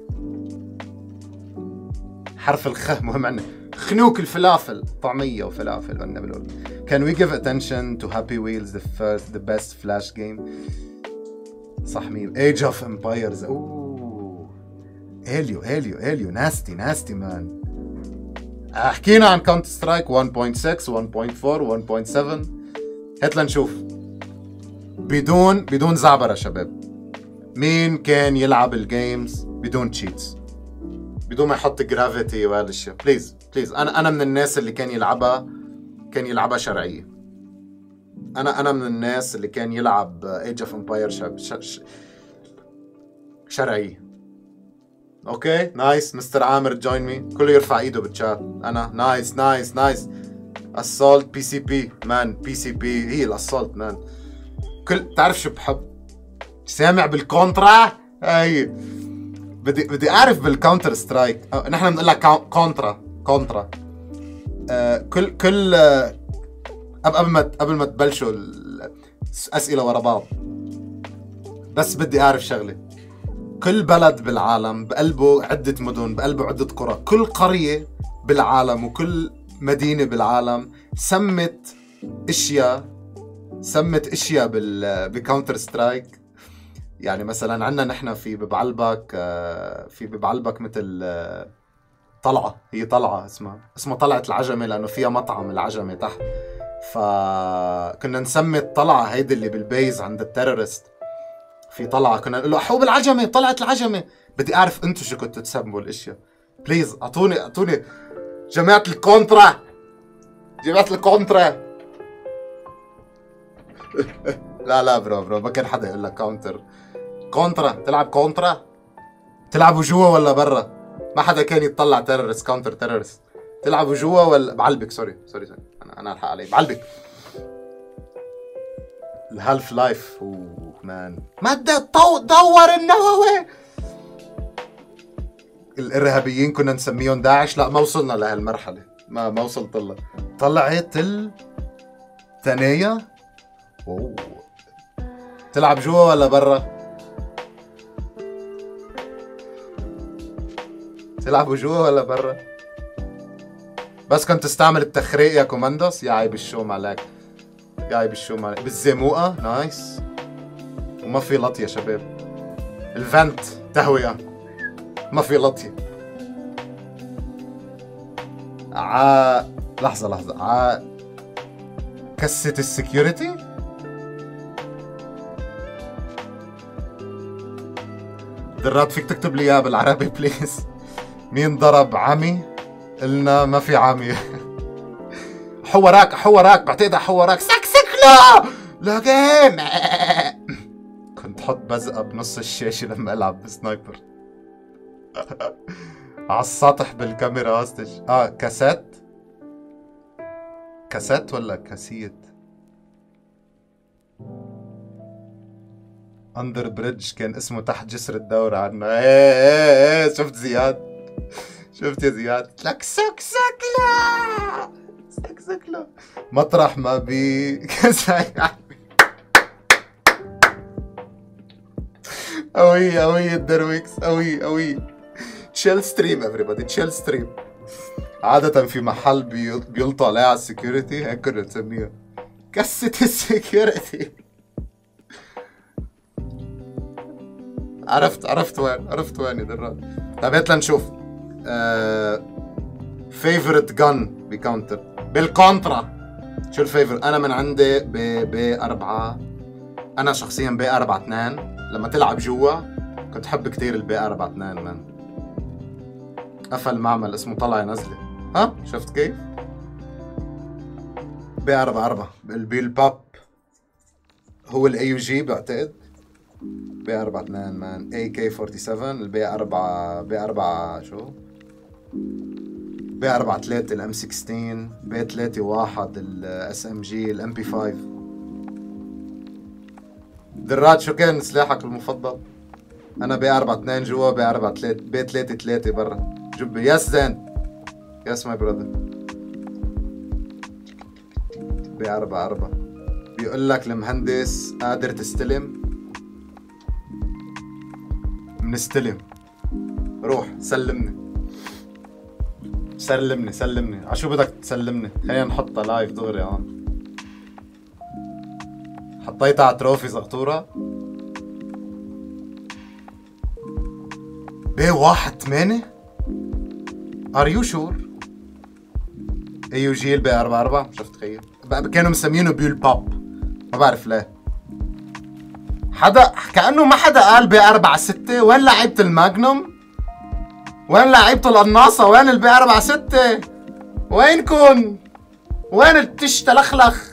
حرف الخ مهم عندنا. خنوكل فلافل، طعمية وفلافل عندنا بالاردن. Can we give attention to Happy Wheels the best flash game؟ صح ميم. Age of Empires. اليو ناستي مان. حكينا عن كاونتر سترايك 1.6 1.4 1.7. هات لنشوف بدون زعبرة شباب، مين كان يلعب الجيمز بدون تشيتس، بدون ما يحط جرافيتي وهالاشياء. بليز انا من الناس اللي كان يلعبها شرعية. انا من الناس اللي كان يلعب ايج اوف امباير شرعية. اوكي نايس مستر عامر جوين مي. كله يرفع ايده بالشات. انا نايس اسولت بي سي بي مان. بي سي بي هي الاسولت مان. تعرف شو بحب؟ سامع بالكونترا؟ هي بدي اعرف بالكاونتر سترايك. نحن بنقول لك كونترا. كل قبل ما تبلشوا الاسئله ورا بعض، بس بدي اعرف شغله. كل بلد بالعالم بقلبه عده مدن، بقلبه عده قرى. كل قريه بالعالم وكل مدينه بالعالم سمت اشياء بكاونتر سترايك. يعني مثلا عندنا نحن في ببعلبك مثل طلعه، هي طلعه اسمها طلعه العجمه، لانه فيها مطعم العجمه تحت. فكنا نسمي الطلعه هيدي اللي بالبيز عند التيرورست، في طلعه كنا نقول له حوب العجمه، طلعت العجمه. بدي اعرف انتم شو كنتوا تسموا الاشياء. بليز اعطوني جماعه الكونترا. لا برو ما كان حدا يقول لك كونترا. تلعب كونترا؟ تلعبوا جوا ولا برا؟ ما حدا كان يتطلع تيرورست كاونتر تيرورست. تلعبوا جوا ولا بعلبك؟ سوري انا الحق علي بعلبك. الهالف لايف مان مادة دور النووي. الارهابيين كنا نسميهم داعش. لا ما وصلنا لهالمرحلة، ما وصلت لها. طلعت الثانية. تلعب جوا ولا برا؟ تلعبوا جوا ولا برا؟ بس كنت تستعمل التخريق يا كوماندوس. يا عيب الشوم عليك. بالزموقة نايس. وما في لطية شباب. الفنت تهوية، ما في لطية. لحظة كسة السكيورتي. درات فيك تكتب لي اياها بالعربي بليز. مين ضرب عمي؟ قلنا ما في عمي. حوراك بعتقدها حوراك. سكسكلو لا جيم. كنت حط بزقة بنص الشاشة لما العب بسنايبر. على السطح بالكاميرا هوستج. كاسات ولا كاسيت؟ اندر بريدج كان اسمه تحت جسر الدورة عنا. ايه شفت يا زياد. لك سكسكلا مطرح ما بي. قوي الدرويكس قوي. تشيل ستريم everybody تشيل ستريم. عادة في محل بيلطوا عليها على السكيورتي هيك كنا نسميها كسة السكيورتي. عرفت وين درات. طيب هات لنشوف فيفورت جن بكاونتر بالكونترا. شو الفيفورت؟ انا من عندي ب4. انا شخصيا ب4-2. لما تلعب جوا كنت حب كتير الب4-2 مان. قفل معمل اسمه طلع نزله. ها شفت كيف؟ ب4-4 بالباب هو الاي يو جي بعتقد. ب4-2 مان. AK-47 ب4 شو؟ ب4-3 الM16 ب3-1 الSMG الMP5. درات شو كان سلاحك المفضل؟ انا ب4-2 جوا ب3 برا. جب يس زين يس ماي براذر. ب4 بيقول لك المهندس قادر تستلم؟ منستلم. روح سلمني عشو بدك تسلمني؟ خلينا نحطها لايف دغري هون. حطيتها على تروفي زغطورة. B18 Are you sure؟ ايو جيل B44 مش تخيل كانوا مسمينه بيول بوب ما بعرف ليه. حدا كأنه ما حدا قال B46. وين لعيبة الماجنوم؟ وين لعيبة القناصة؟ وين B46؟ وينكن؟ وين التش تلخلخ؟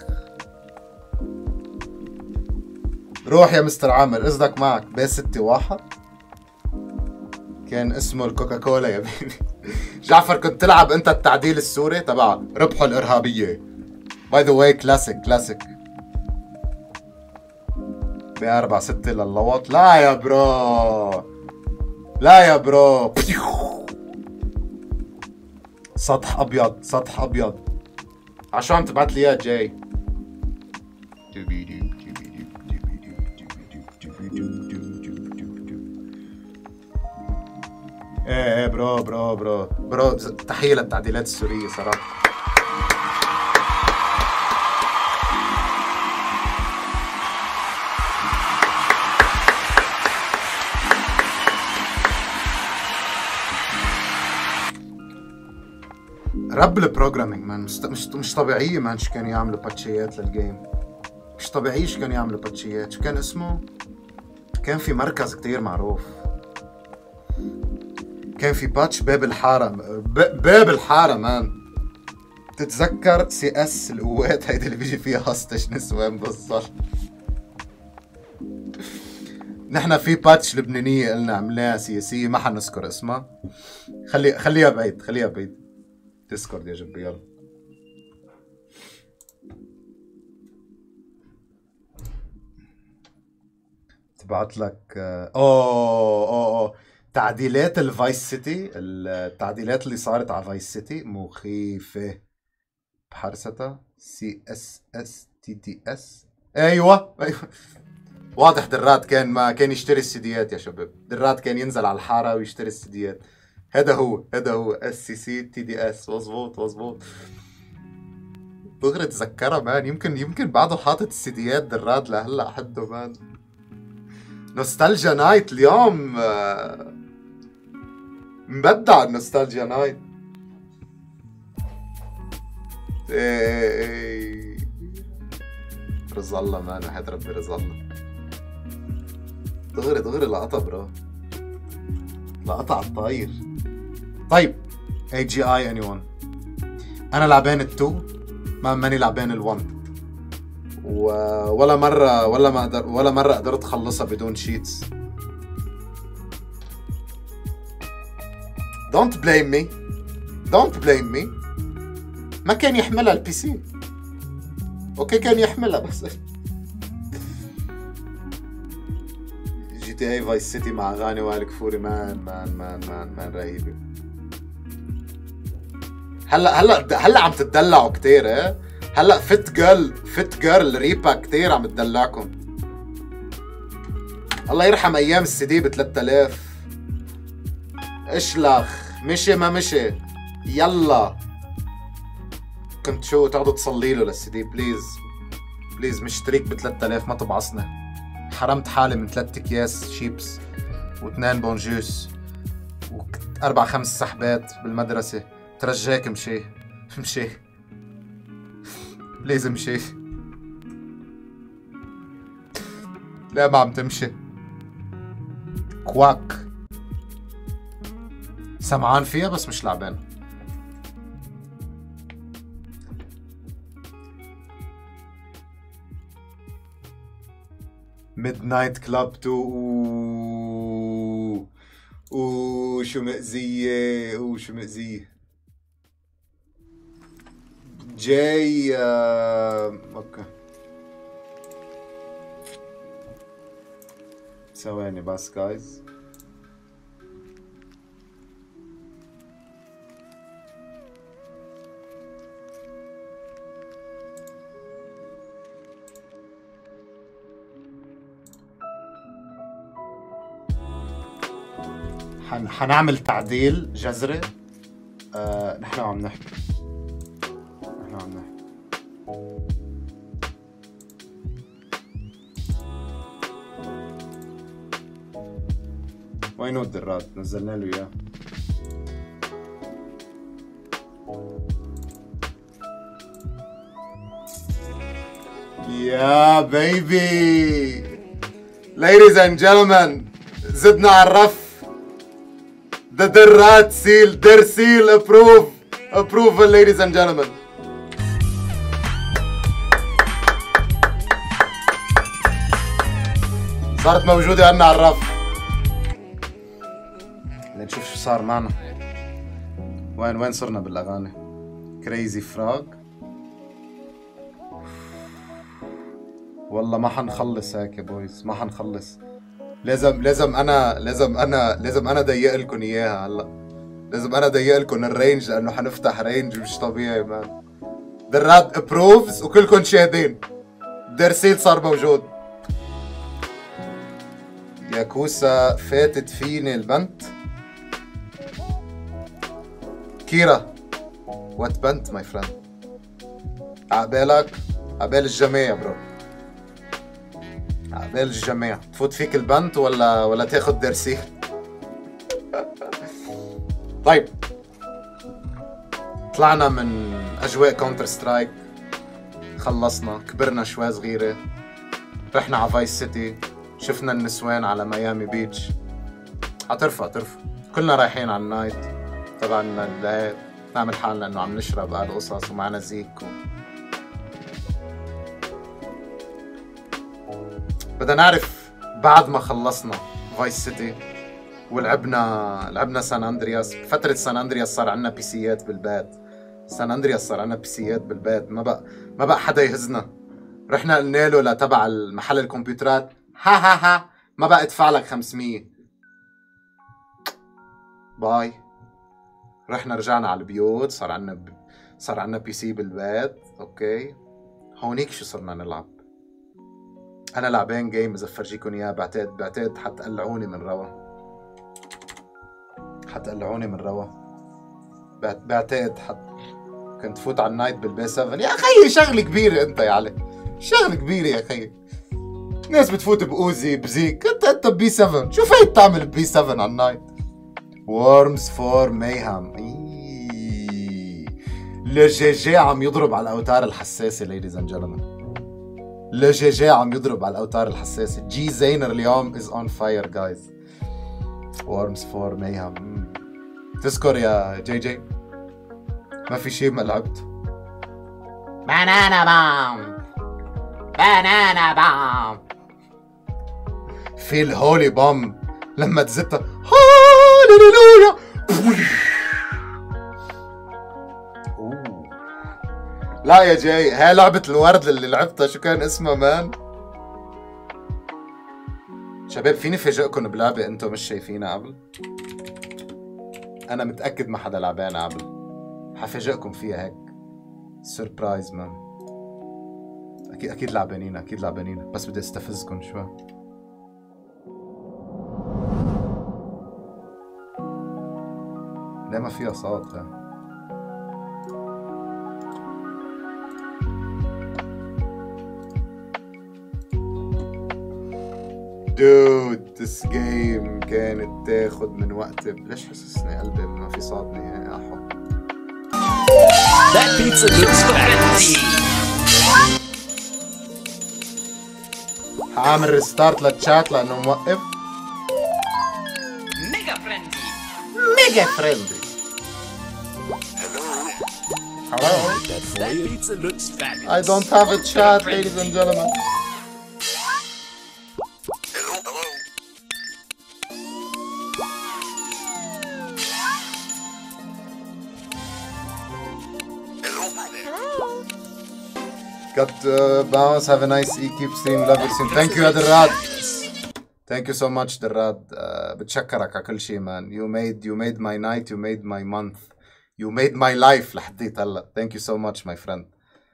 روح يا مستر عامر قصدك معك B61 كان اسمه الكوكاكولا يا بيبي. جعفر كنت تلعب انت التعديل السوري تبع ربحوا الارهابيه. باي ذا واي كلاسيك B46 للوط. لا يا برو سطح ابيض عشان عم تبعت لي اياه جاي. ايه برو تحية للتعديلات السورية صراحة. رب البروجرامينج مان مش طبيعية مان. شو كانوا يعملوا باتشيات للجيم؟ مش طبيعي شو كانوا يعملوا باتشيات. شو كان اسمه؟ كان في مركز كتير معروف، كان في باتش باب الحارة مان. تتذكر CS القوات هيدي اللي بيجي فيها هاستش نسوان بالظبط. نحن في باتش لبنانية قلنا عملناها سياسية ما حنذكر اسمها. خليها بعيد ديسكورد يا جبي يلا. تبعت لك تعديلات الفايس سيتي. التعديلات اللي صارت على فايس سيتي مخيفة بحرستها. CSSTTS ايوه واضح. دراد كان ما كان يشتري السيديات يا شباب. دراد كان ينزل على الحارة ويشتري السيديات. هذا هو SCCTDS. مظبوط دغري تذكرها مان. يمكن بعده حاطط السيديات دراد لهلا حده مان. نوستالجيا نايت اليوم مبدع النوستالجيا نايت. رضا الله مان وحياة ربي رضا الله. دغري لقطة برو. لقطة على الطاير. طيب AGI anyone. انا لعبان التو ماني لعبان الون. ولا مرة قدرت اخلصها بدون شيتس. Don't blame me. ما كان يحملها البي سي. اوكي كان يحملها بس. GTA فايس سيتي مع اغاني وائل كفوري مان رهيبة. هلا عم تدلعوا كتير ايه. هلا فت جيرل ريبا كتير عم تدلعكم. الله يرحم ايام السي دي ب3000. اشلخ مشي ما مشي يلا. كنت شو تقعدوا تصلي له للسي دي بليز مشتريك ب3000 ما تبعصنا. حرمت حالي من 3 اكياس شيبس و2 بونجوس و4-5 سحبات بالمدرسة. ترجاك امشي بليز امشي. لا ما عم تمشي. كواك سمعان فيها بس مش لعبان. ميدنايت كلاب 2. شو مأزية جاي. اوكي ثواني بس جايز. حنعمل تعديل جذري. نحن عم نحكي وينو الدراد؟ نزلنا له اياه. يا بيبي ladies and gentlemen زدنا على الرف. The دراد seal, their seal approval ladies and gentlemen. صارت موجودة عنا على الرف. نشوف شو صار معنا. وين صرنا بالاغاني؟ كريزي فراغ. والله ما حنخلص هيك يا بويز، ما حنخلص. لازم انا ضيق لكم اياها هلا. لازم انا ضيق لكم الرينج لانه حنفتح رينج مش طبيعي مان. دراد ابروفز وكلكم شاهدين. درسيل صار موجود. يا كوسا فاتت فيني البنت. كيرا وات بنت ماي فريند. عقبالك، عقبال الجميع برو، عقبال الجميع. تفوت فيك البنت ولا تاخد درسي. طيب طلعنا من اجواء كونتر سترايك، خلصنا كبرنا شوي صغيره، رحنا على فايس سيتي، شفنا النسوان على ميامي بيتش. حترفع كلنا رايحين على النايت طبعا، نعمل حالنا انه عم نشرب هالقصص ومعنا زيك بدنا نعرف بعد ما خلصنا فايس سيتي ولعبنا سان اندرياس. بفترة سان اندرياس صار عنا بيسيات بالبيت. سان اندرياس صار عنا بيسيات بالبيت، ما بقى حدا يهزنا. رحنا قلنا له لتبع المحل الكمبيوترات ها ما بقى ادفع لك 500 باي. رحنا رجعنا على البيوت، صار عنا بي سي بالبيت. اوكي هونيك شو صرنا نلعب. انا لعبان جيم اذا فرجيكم اياه، بعتقد حتقلعوني من روا. بعتقد كنت فوت على النايت بالبي 7. يا اخي شغله كبيره انت يا علي، شغله كبيره يا اخي. ناس بتفوت بأوزي بزيك، انت بي 7 شو فايت تعمل بي 7 على النايت؟ وورمز فور ميهم. لجيجي عم يضرب على الاوتار الحساسه ليديز اند جنتلمان. لجيجي عم يضرب على الاوتار الحساسه. جي زينر اليوم از اون فاير جايز. وورمز فور ميهم. تذكر يا جي ما في شيء ما لعبت. بانانا بام في الهولي بام لما تزتها هاليلويا. لا يا جاي، هاي لعبة الورد اللي لعبتها شو كان اسمها مان؟ شباب فيني فاجئكم بلعبة انتم مش شايفينها قبل؟ انا متأكد ما حدا لعبانها قبل. حفاجئكم فيها هيك سربرايز مان. اكيد لعبانين بس بدي استفزكم شوي. ليه ما فيها صوت ها؟ دود this game كانت تاخد من وقت. ليش حسسني قلبي ما في صوت نهائي يا حب؟ That pizza looks fancy. هعمل ريستارت للتشات لانه موقف. ميجا فريندلي. Hello. That pizza looks fabulous. I don't have a chat ladies and gentlemen. Got bounce. Have a nice keep streaming. Love you soon. Thank you يا دراد. Thank you so much دراد. بتشكرك على كل شيء man. You made my night. You made my month. You made my life لحديت هلا. Thank you so much my friend.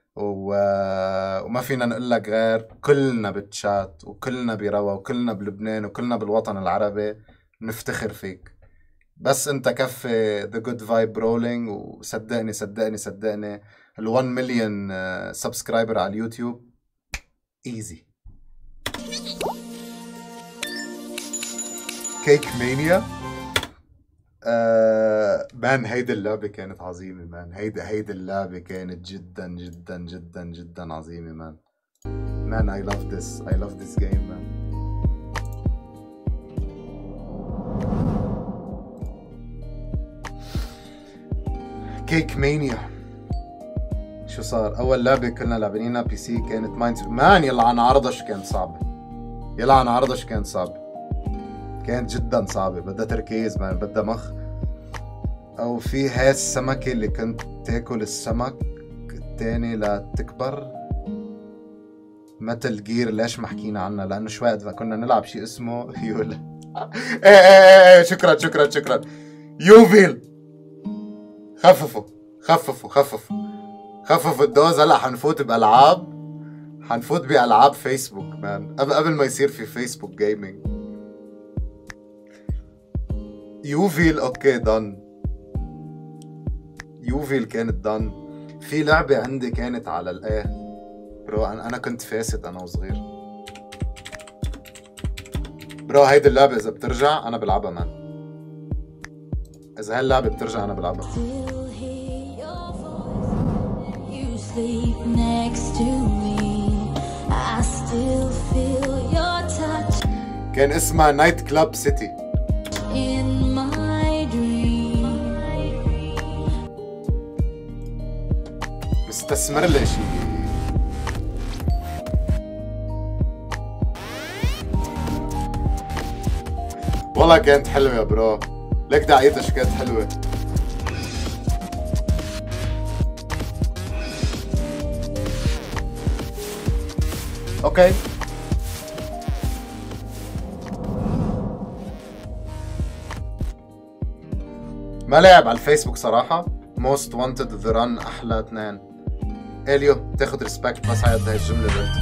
وما فينا نقول لك غير كلنا بالتشات وكلنا بروا وكلنا بلبنان وكلنا بالوطن العربي نفتخر فيك. بس انت كفي the good vibe rolling. وصدقني ال 1 مليون سبسكرايبر على اليوتيوب ايزي. كيك مانيا. مان هيدي اللعبة كانت عظيمة مان. هيدي اللعبة كانت جدا جدا جدا جدا عظيمة مان. Man, I love this game man. كيك مانيا. شو صار؟ أول لعبة كنا لاعبينها بي سي كانت ماينز مان. يلا عن عرضش كانت صعبة. كانت جدا صعبة. بدها تركيز مان، بدها مخ. أو في هاي السمكة اللي كنت تاكل السمك التاني لتكبر. متل جير. ليش ما حكينا عنها؟ لأنه شوي قد كنا نلعب شيء اسمه يولا. ايه شكرا. يوفيل. خففوا الدوز. هلا حنفوت بألعاب فيسبوك مان، قبل ما يصير في فيسبوك جيمنج. يوفيل اوكي دن. يوفيل كانت دن. في لعبة عندي كانت على الايه برو. انا كنت فاسد انا وصغير برو. هيدي اللعبة اذا بترجع انا بلعبها مان. اذا هاللعبة بترجع انا بلعبها. كان اسمها نايت كلاب سيتي. مستثمر لي شيء. والله كانت حلوة يا برو. ليك دعيتش كانت حلوة. اوكي ما لعب على الفيسبوك صراحة. موست وانتد ذا رن احلى اثنين. اليو تاخد ريسبكت بس هاي الجملة قلت.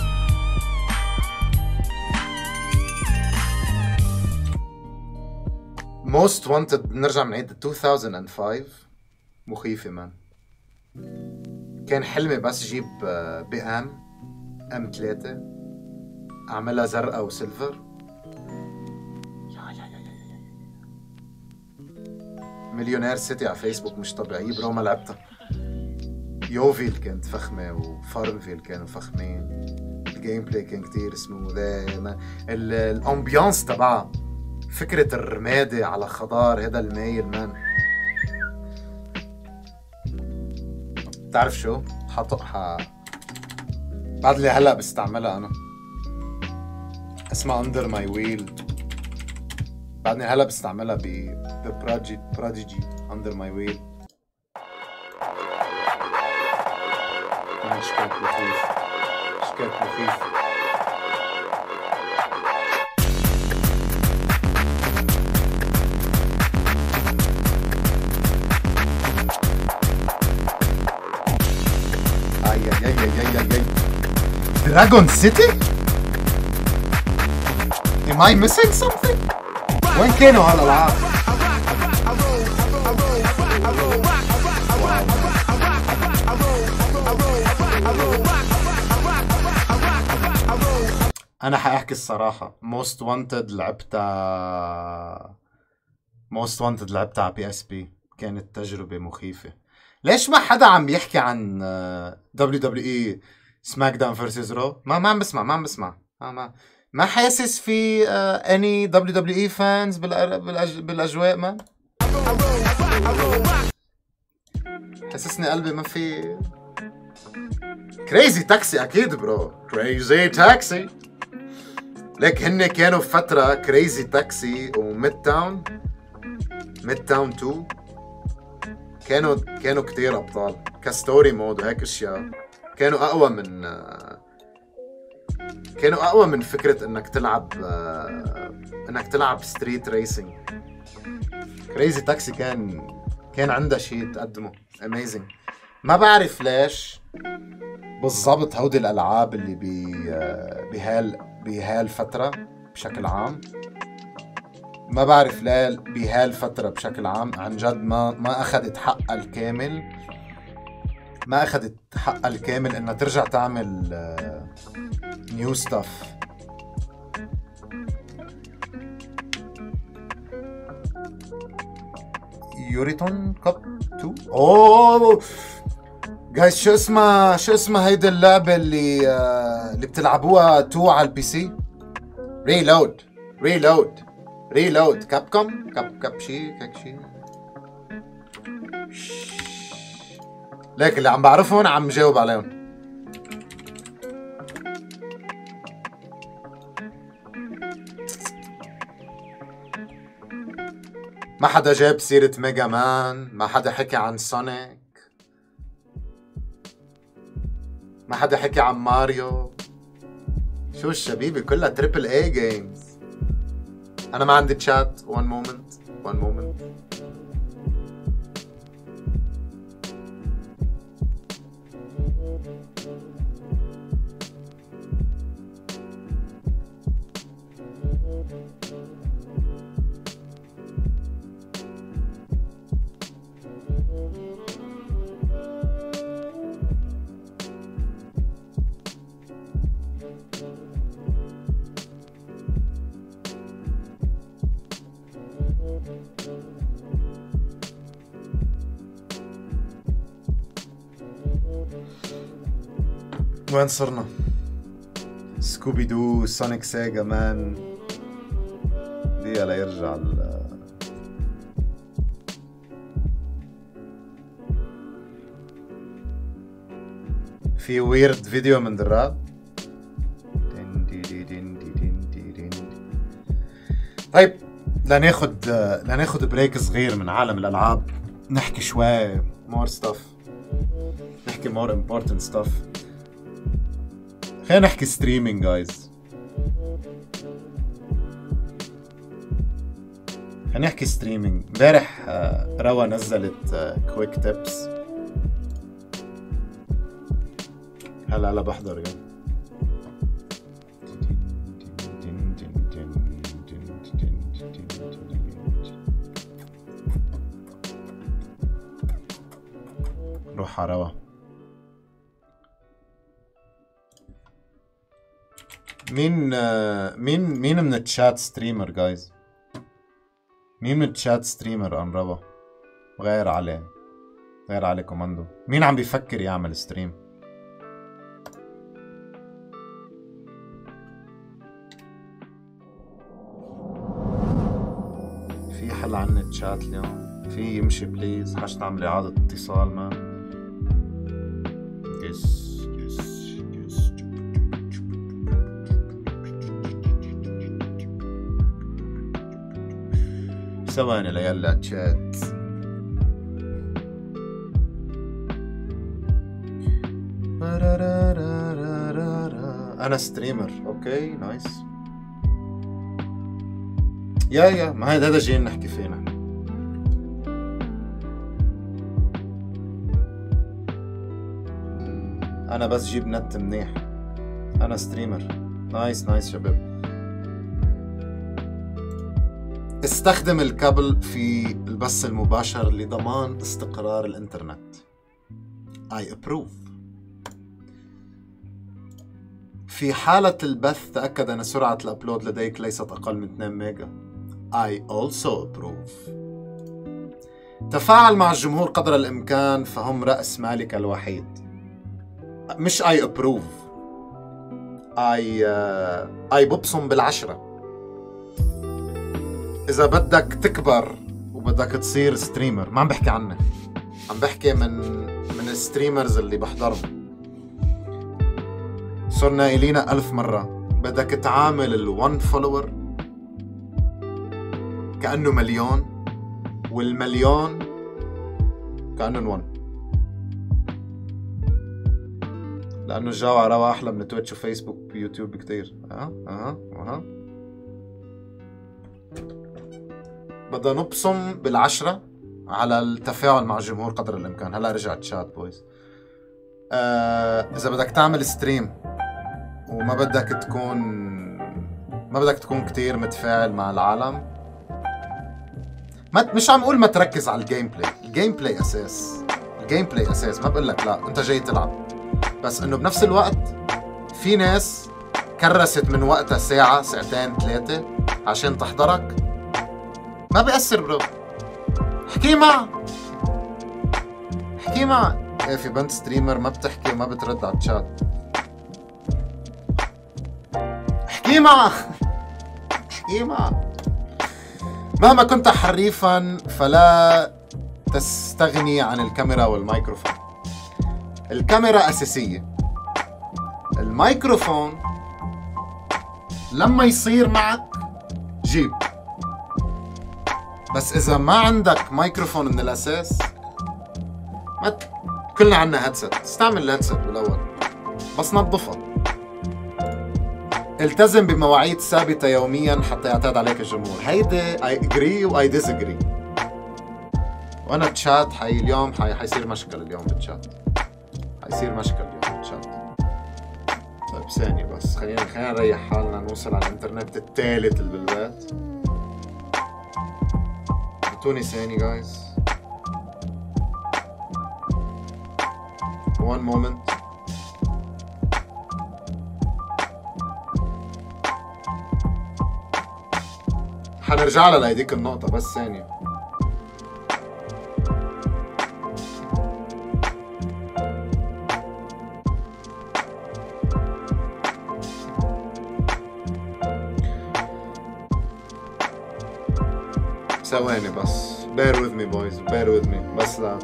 موست وانتد نرجع بنعيد 2005. مخيفة مان. كان حلمي بس جيب M3 اعملها زرقاء وسيلفر. مليونير سيتي على فيسبوك مش طبيعي برو. ما لعبتها. يوفيل كانت فخمة وفارمفيل كانوا فخمين. الجيم بلاي كان كتير سموث. الامبيانس تبعها، فكرة الرمادة على خضار هذا المايل مان. بتعرف شو؟ بعد اللي هلا بستعملها انا اسمها اندر ماي ويل. بعدني هلا بستعملها ب Prodigy اندر ماي ويل. ايش كانت مخيف. اي دراجون سيتي. Am I missing something? وين كانوا هالالعاب؟ انا حاحكي الصراحة. موست وانتد لعبتها على PSP. كانت تجربة مخيفة. ليش ما حدا عم يحكي عن WWE سماك داون فيرسز رو؟ ما عم بسمع. ما حاسس في any WWE fans بالاجواء ما. حسسني قلبي ما في. كريزي تاكسي اكيد برو. كريزي تاكسي. ليك هن كانوا فترة كريزي تاكسي وميد تاون 2 كانوا كتير ابطال كستوري مود وهيك اشياء. كانوا اقوى من فكرة انك تلعب ستريت ريسنج. كريزي تاكسي كان عندها شيء تقدمه اميزنج. ما بعرف ليش بالضبط هودي الالعاب اللي بهالفترة بشكل عام. ما بعرف ليه بهالفترة بشكل عام عن جد ما اخذت حقها الكامل انها ترجع تعمل نيو ستاف. يوريتون كاب 2. اوه جايز، شو اسمها هيدي اللعبة اللي بتلعبوها 2 على البي سي؟ ريلود كابكوم كاب شي هيك شي. ليك اللي عم بعرفهم عم جاوب عليهم. ما حدا جاب سيرة ميجا مان، ما حدا حكي عن سونيك، ما حدا حكي عن ماريو. شو الشبيبة كلها تريبل اي جيمز. انا ما عندي تشات. one moment. وين صرنا؟ سكوبي دو، سونيك، سيجا مان. دي لا يرجع في ويرد فيديو من دراب. طيب لناخد بريك صغير من عالم الالعاب، نحكي شوي مور ستاف، نحكي مور امبورتنت ستاف. خلينا نحكي ستريمينج جايز. خلينا نحكي ستريمينج. امبارح روا نزلت كويك تيبس. هلا بحضر يعني. روح على روا. مين من التشات ستريمر جايز؟ مين من التشات ستريمر ان روا؟ غير عليه كوماندو. مين عم بيفكر يعمل ستريم؟ في حل عن التشات اليوم؟ في يمشي بليز؟ حاج تعمل اعادة اتصال مان. يس ثواني ليلا تشات. انا ستريمر. اوكي نايس. يا ما هذا جايين نحكي فيه نحن. انا بس جيب نت منيح. انا ستريمر. نايس شباب. استخدم الكابل في البث المباشر لضمان استقرار الانترنت. I approve. في حالة البث تأكد أن سرعة الأبلود لديك ليست أقل من 2 ميجا. I also approve. تفاعل مع الجمهور قدر الإمكان فهم رأس مالك الوحيد. مش I approve. I ببصم بالعشرة. إذا بدك تكبر وبدك تصير ستريمر، ما عم بحكي عنك، عم بحكي من الستريمرز اللي بحضرهم. صرنا إلينا 1000 مرة. بدك تعامل ال1 فولور كأنه مليون، والمليون كأنه 1. لأنه الجو على روا أحلى من تويتش وفيسبوك ويوتيوب كتير. بدنا نبصم بالعشرة على التفاعل مع الجمهور قدر الإمكان. هلا رجعت شات بويز. إذا بدك تعمل ستريم وما بدك تكون كتير متفاعل مع العالم، مش عم اقول ما تركز على الجيم بلاي اساس. ما بقول لك لا انت جاي تلعب، بس انه بنفس الوقت في ناس كرست من وقتها ساعة ساعتين 3 عشان تحضرك. ما بيأثر برو. حكيمة حكيمة. ايه في بنت ستريمر ما بتحكي وما بترد على الشات. حكيمة حكيمة. مهما كنت حريفا فلا تستغني عن الكاميرا والميكروفون. الكاميرا أساسية، الميكروفون لما يصير معك جيب، بس إذا ما عندك ميكروفون من الأساس ما كلنا عنا هيدسет، استعمل الهيدسет بالأول بس نظفها. التزم بمواعيد ثابتة يوميا حتى يعتاد عليك الجمهور. هيدي I agree و I disagree. وانا بتشات اليوم حيصير مشكل اليوم بالتشات. حيصير مشكل اليوم بالتشات. طيب ثانية بس خلينا نريح حالنا نوصل على الانترنت الثالث اللي بالبيت. اعطوني ثانية جايز. One moment. حنرجع لها لهيديك النقطة بس ثانية. ثواني بس. bear with me boys, bear with me. بس لا.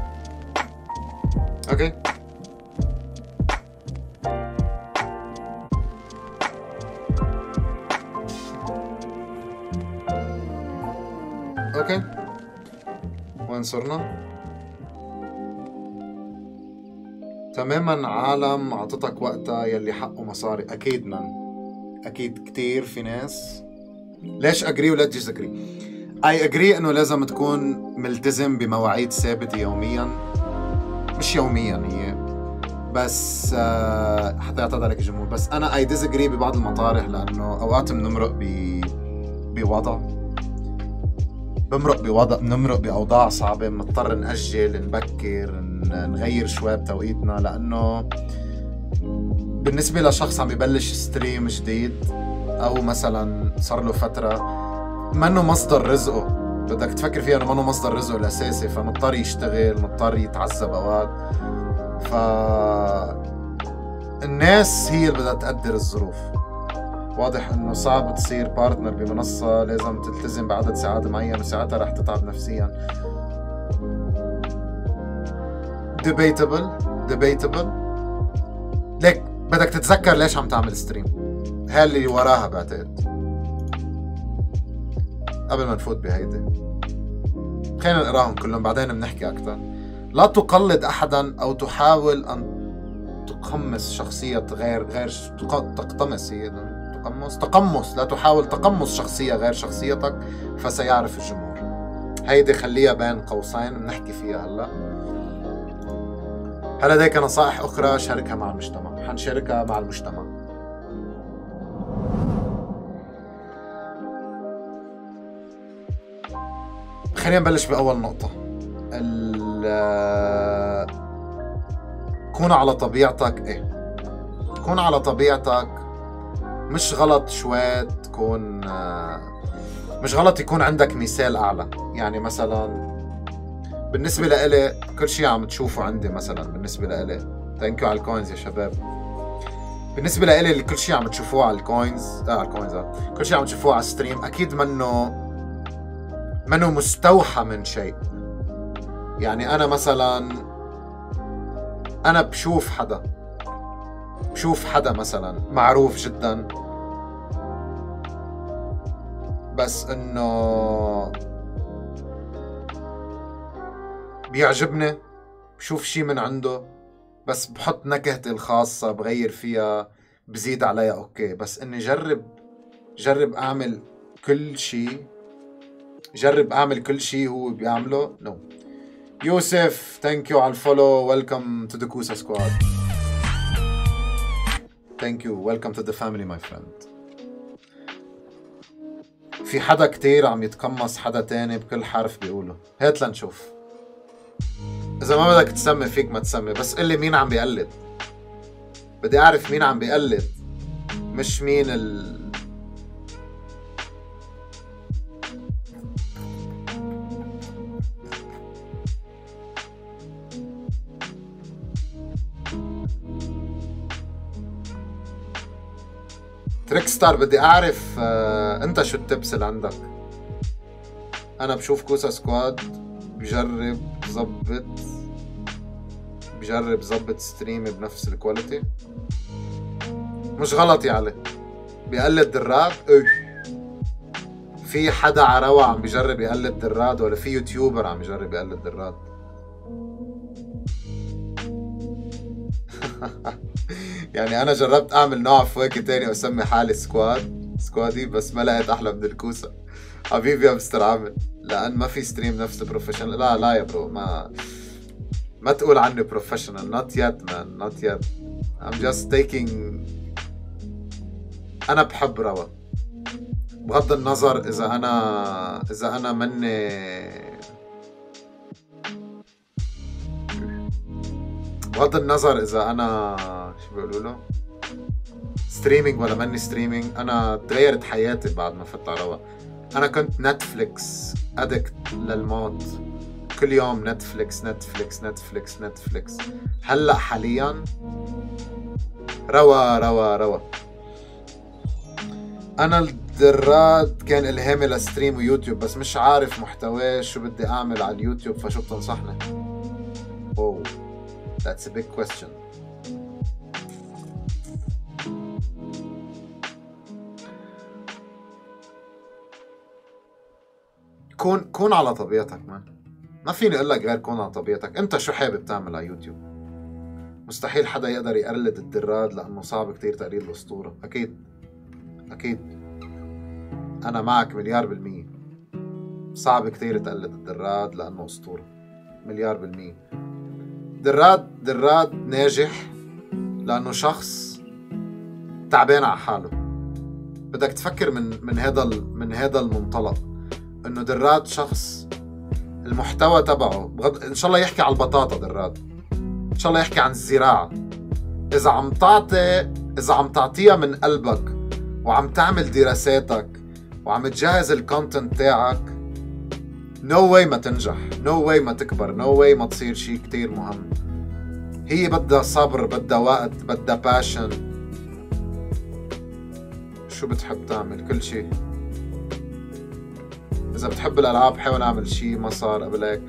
اوكي. اوكي. وين صرنا؟ تماما عالم عطتك وقتها يلي حقه مصاري. اكيد من اكيد كتير في ناس. ليش اجري ولا ديسجري؟ اي اجري انه لازم تكون ملتزم بمواعيد ثابته يوميا، مش يوميا هي بس حتى يعتاد عليك الجمهور. بس انا اي ديسجري ببعض المطارح لانه اوقات بنمرق بنمرق باوضاع صعبه، بنضطر ناجل نبكر نغير شوي بتوقيتنا، لانه بالنسبه لشخص عم يبلش ستريم جديد او مثلا صار له فتره منه مصدر رزقه، بدك تفكر فيها انه منه مصدر رزقه الاساسي، فمضطر يشتغل، مضطر يتعذب اوقات. ف الناس هي اللي بدها تقدر الظروف. واضح انه صعب تصير بارتنر بمنصة، لازم تلتزم بعدد ساعات معين وساعتها رح تتعب نفسيا. debatable. ليك بدك تتذكر ليش عم تعمل ستريم، هاي اللي وراها بعتقد. قبل ما نفوت بهيدي خلينا نقراهم كلهم بعدين بنحكي اكثر. لا تقلد احدا او تحاول ان تقمص شخصية غير تقتمص هي تقمص. لا تحاول تقمص شخصية غير شخصيتك فسيعرف الجمهور. هيدي خليها بين قوسين بنحكي فيها هلا لديك نصائح اخرى شاركها مع المجتمع. حنشاركها مع المجتمع. خلينا نبلش بأول نقطة. كون على طبيعتك. كون على طبيعتك. مش غلط شوي تكون مش غلط يكون عندك مثال أعلى. يعني مثلا بالنسبة لإلي كل شيء عم تشوفه عندي، مثلا بالنسبة لإلي ثانكيو على الكوينز يا شباب. بالنسبة لإلي كل شيء عم تشوفوه على الكوينز كل شيء عم تشوفوه على الستريم أكيد منه مستوحى من شيء. يعني أنا مثلا بشوف حدا مثلا معروف جدا، بس إنه بيعجبني، بشوف شي من عنده بس بحط نكهتي الخاصة، بغير فيها، بزيد عليها أوكي. بس إني جرب أعمل كل شيء هو بيعمله نو. يوسف ثانك يو على الفولو. ويلكم تو ذا كوسا سكواد. ثانك يو. ويلكم تو ذا فاميلي ماي فريند. في حدا كتير عم يتقمص حدا تاني بكل حرف بيقوله. هات لنشوف. إذا ما بدك تسمي فيك ما تسمي، بس قلي مين عم بيقلد. بدي أعرف مين عم بيقلد، مش مين تريكستار بدي اعرف انت شو التبس اللي عندك؟ انا بشوف كوسا سكواد بجرب ظبط ستريمي بنفس الكواليتي. مش غلط يا علي، بيقلد دراد. في حدا عروا عم بيجرب يقلد دراد، ولا في يوتيوبر عم بيجرب يقلد دراد؟ يعني انا جربت اعمل نوع فواكه تاني واسمي حالي سكوادي، بس ما لقيت احلى من الكوسه. حبيبي يا مستر عامر، لان ما في ستريم نفس البروفيشنال. لا يا برو، ما تقول عني بروفيشنال. not yet man, not yet. I'm just taking. انا بحب روا، بغض النظر اذا انا مني، بغض النظر اذا انا شو بيقولوا له ستريمينج ولا ماني ستريمينج. انا تغيرت حياتي بعد ما فت على روا. انا كنت نتفليكس ادكت للموت، كل يوم نتفليكس. هلا حاليا روا. انا الدراد كان الهامي لستريم ويوتيوب، بس مش عارف محتواه شو بدي اعمل على اليوتيوب، فشو بتنصحني؟ اوه that's a big question. كون على طبيعتك ما فيني اقول لك غير كون على طبيعتك. انت شو حابب تعمل على يوتيوب؟ مستحيل حدا يقدر يقلد الدراد، لانه صعب كتير تقليد الاسطوره. اكيد انا معك 1,000,000%. صعب كتير تقلد الدراد لانه اسطوره 1,000,000%. دراد ناجح لانه شخص تعبان على حاله. بدك تفكر من هذا المنطلق، انه دراد شخص المحتوى تبعه ان شاء الله يحكي على البطاطا، دراد ان شاء الله يحكي عن الزراعه. اذا عم تعطيها من قلبك، وعم تعمل دراساتك، وعم تجهز الكونتنت تاعك، نو واي ما تنجح، نو واي ما تكبر، نو واي ما تصير شيء كتير مهم. هي بدها صبر، بدها وقت، بدها باشن. شو بتحب تعمل؟ كل شيء. إذا بتحب الألعاب حاول أعمل شيء ما صار قبل هيك.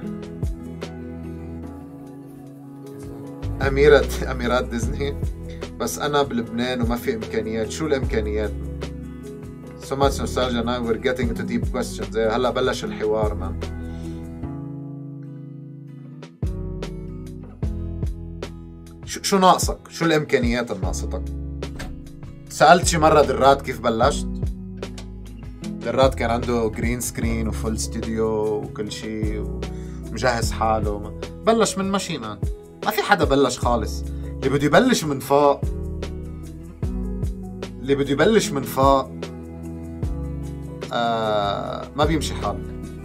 أميرات ديزني، بس أنا بلبنان وما في إمكانيات. شو الإمكانيات؟ So much nostalgia now we're getting into deep questions. هلا بلش الحوار مان. شو ناقصك؟ شو الإمكانيات اللي ناقصتك؟ سألت شي مرة دراد كيف بلشت؟ دراد كان عنده جرين سكرين وفول ستوديو وكل شي ومجهز حاله. بلش من ماشينا. ما في حدا بلش خالص. اللي بده يبلش من فوق ما بيمشي حال.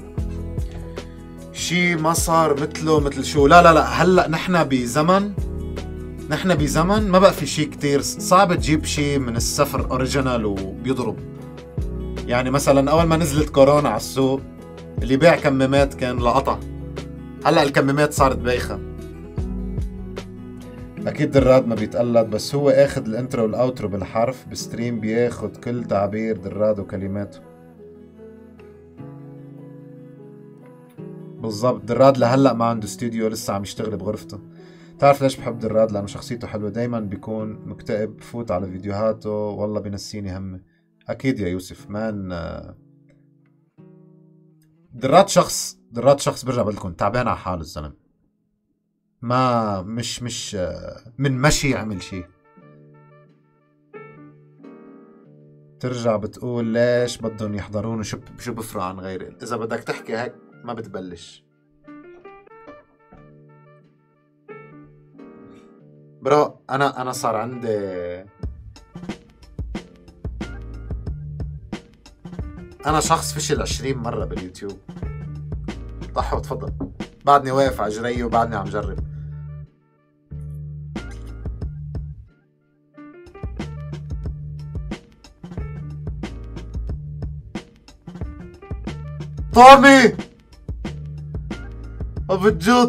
شي ما صار مثل شو. لا هلا نحن بزمن ما بقى في شي كتير صعب تجيب شي من الصفر اوريجينال وبيضرب. يعني مثلا اول ما نزلت كورونا على السوق، اللي بيع كمامات كان لقطع. هلا الكمامات صارت بايخه. اكيد دراد ما بيتقلد، بس هو اخذ الانترو والاوترو بالحرف. بستريم بياخذ كل تعبير دراد وكلماته بالضبط. دراد لهلا ما عنده استوديو، لسه عم يشتغل بغرفته. تعرف ليش بحب دراد؟ لانه شخصيته حلوه. دايما بيكون مكتئب، بفوت على فيديوهاته والله بنسيني همي. اكيد يا يوسف مان. دراد شخص برجع بقول لكم تعبان على حاله الزلمه. ما مش من مشي يعمل شيء. ترجع بتقول ليش بدهم يحضرون وشو بفرق عن غيري. اذا بدك تحكي هيك ما بتبلش برو. انا صار عندي، انا شخص فشل 20 مرة باليوتيوب. ضحوا تفضل. بعدني واقف على جري وبعدني عم جرب. طوني بجوز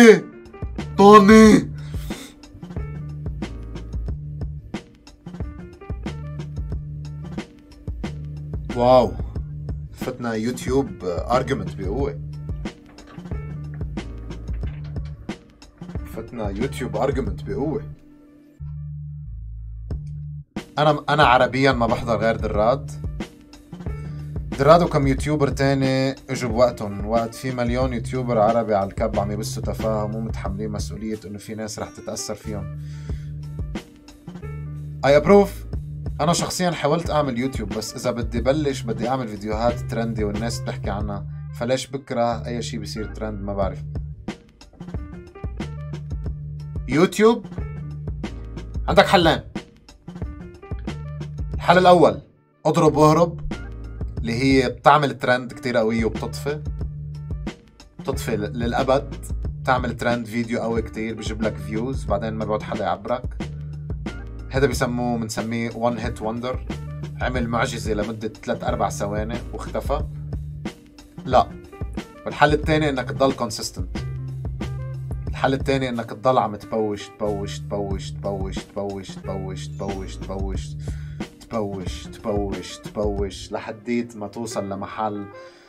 طوني واو، فتنا يوتيوب ارجيومنت بقوة. فتنا يوتيوب ارجيومنت بقوة. انا عربيا ما بحضر غير دراد وكم يوتيوبر تاني اجوا بوقتهم، وقت في مليون يوتيوبر عربي على الكب عم يبثوا تفاهه ومو متحملين مسؤولية انه في ناس رح تتأثر فيهم. I approve. انا شخصيا حاولت اعمل يوتيوب، بس اذا بدي اعمل فيديوهات ترندي والناس بتحكي عنها، فليش بكره اي شيء بيصير ترند؟ ما بعرف. يوتيوب عندك حلين. الحل الاول اضرب واهرب، اللي هي بتعمل ترند كتير قوية وبتطفي للأبد. بتعمل ترند فيديو قوي كتير بيجيب لك فيوز، بعدين ما بيعود حدا يعبرك. هذا بنسميه one hit wonder. عمل معجزة لمدة 3-4 ثواني واختفى. لا. والحل الثاني انك تضل consistent. الحل الثاني انك تضل عم تبوش تبوش تبوش تبوش تبوش تبوش تبوش تبوش تبوش تبوش تبوش لحديت ما توصل لمحل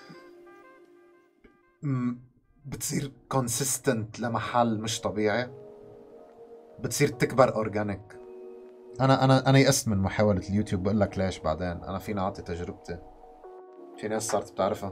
بتصير consistent لمحل مش طبيعي، بتصير تكبر اورجانيك. انا يأست من محاولة اليوتيوب. بقول لك ليش بعدين. انا فيني اعطي تجربتي، في ناس صارت بتعرفها.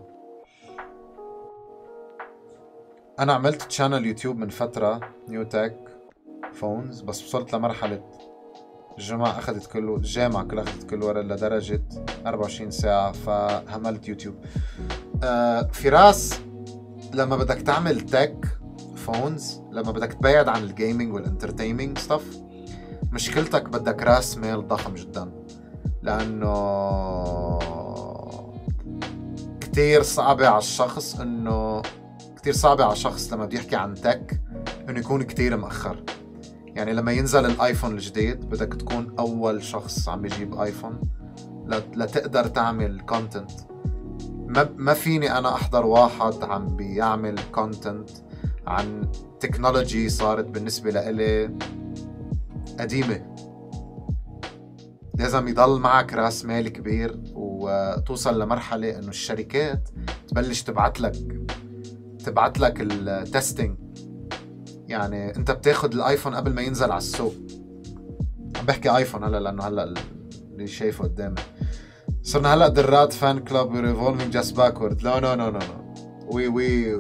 انا عملت تشانل يوتيوب من فترة، نيو تك فونز، بس وصلت لمرحلة الجامعة أخذت كل ورا لدرجة 24 ساعة، فهملت يوتيوب. فراس، لما بدك تعمل تك فونز، لما بدك تبعد عن الجيمنج والانترتينمينج ستاف، مشكلتك بدك راس مال ضخم جدا، لأنه كتير صعبة على الشخص لما بده يحكي عن تك انه يكون كتير مأخر. يعني لما ينزل الايفون الجديد بدك تكون اول شخص عم يجيب ايفون لتقدر تعمل كونتنت. ما فيني انا احضر واحد عم بيعمل كونتنت عن تكنولوجي صارت بالنسبة لإلي قديمة. لازم يضل معك راس مال كبير وتوصل لمرحلة انه الشركات تبلش تبعت لك التستنج. يعني انت بتاخد الايفون قبل ما ينزل على السوق. عم بحكي ايفون هلا لانه هلا اللي شايفه قدامي. صرنا هلا درات فان كلوب ريفولفينج جاست باكورد. لا نو نو نو وي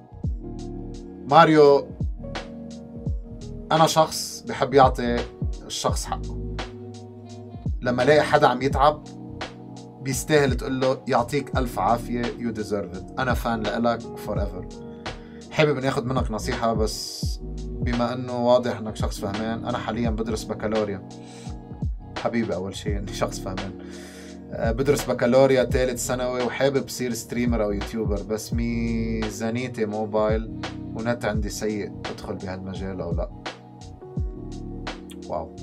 ماريو. انا شخص بحب يعطي الشخص حقه. لما الاقي حدا عم يتعب بيستاهل تقول له يعطيك الف عافيه، يو ديزيرف ات. انا فان لإلك فور ايفر. حابب اني اخذ منك نصيحه، بس بما انه واضح انك شخص فهمان. انا حاليا بدرس بكالوريا. حبيبي اول شيء اني شخص فهمان. بدرس بكالوريا ثالث ثانوي وحابب بصير ستريمر او يوتيوبر، بس ميزانيتي موبايل ونت عندي سيء ادخل بهالمجال او لا. واو.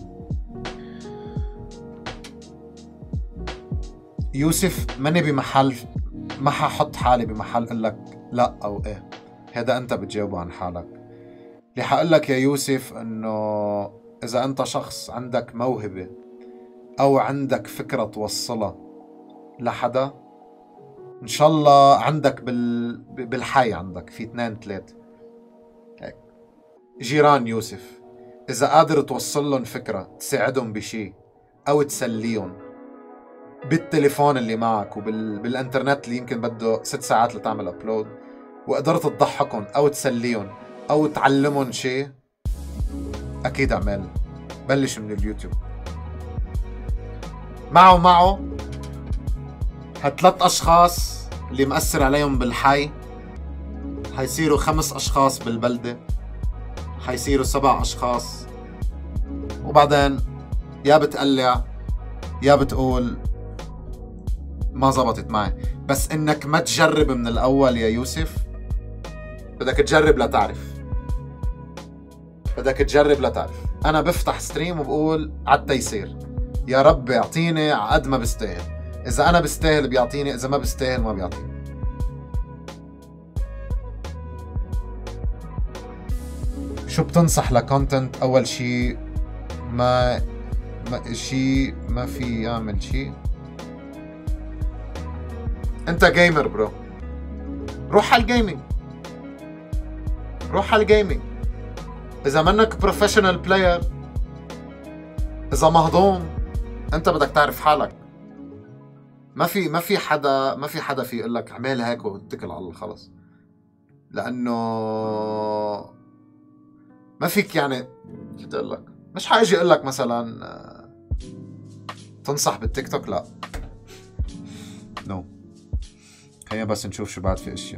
يوسف، ماني بمحل، ما ححط حالي بمحل اقول لك لا او ايه. هذا انت بتجاوبه عن حالك. اللي حقول لك يا يوسف انه اذا انت شخص عندك موهبة او عندك فكرة توصلها لحدا، ان شاء الله عندك بالحي عندك في 2-3 هيك جيران يوسف، اذا قادر توصل لهم فكرة تساعدهم بشي او تسليهم بالتليفون اللي معك وبالانترنت اللي يمكن بده 6 ساعات لتعمل ابلود، وقدرت تضحكهم او تسليهم او تعلمهم شيء، اكيد اعمل. بلش من اليوتيوب. معه هالثلاث اشخاص اللي مأثر عليهم بالحي حيصيروا 5 اشخاص بالبلدة، حيصيروا 7 اشخاص، وبعدين يا بتقلع يا بتقول ما زبطت معي. بس انك ما تجرب من الاول يا يوسف. بدك تجرب لتعرف. انا بفتح ستريم وبقول عالتيسير، يا رب يعطيني عقد ما بستاهل. اذا انا بستاهل بيعطيني، اذا ما بستاهل ما بيعطيني. شو بتنصح لكونتنت؟ اول شي ما في يعمل شي. انت جيمر برو، روح على الجيمنج، روح على الجيمنج. اذا منك بروفيشنال بلاير، اذا مهضوم، انت بدك تعرف حالك. ما في حدا في يقول لك اعمل هيك واتكل على الله خلص، لانه ما فيك يعني كيف بدي اقول لك، مش حاجي اقول لك مثلا تنصح بالتيك توك، لا نو. خلينا بس نشوف شو بعد في اشياء.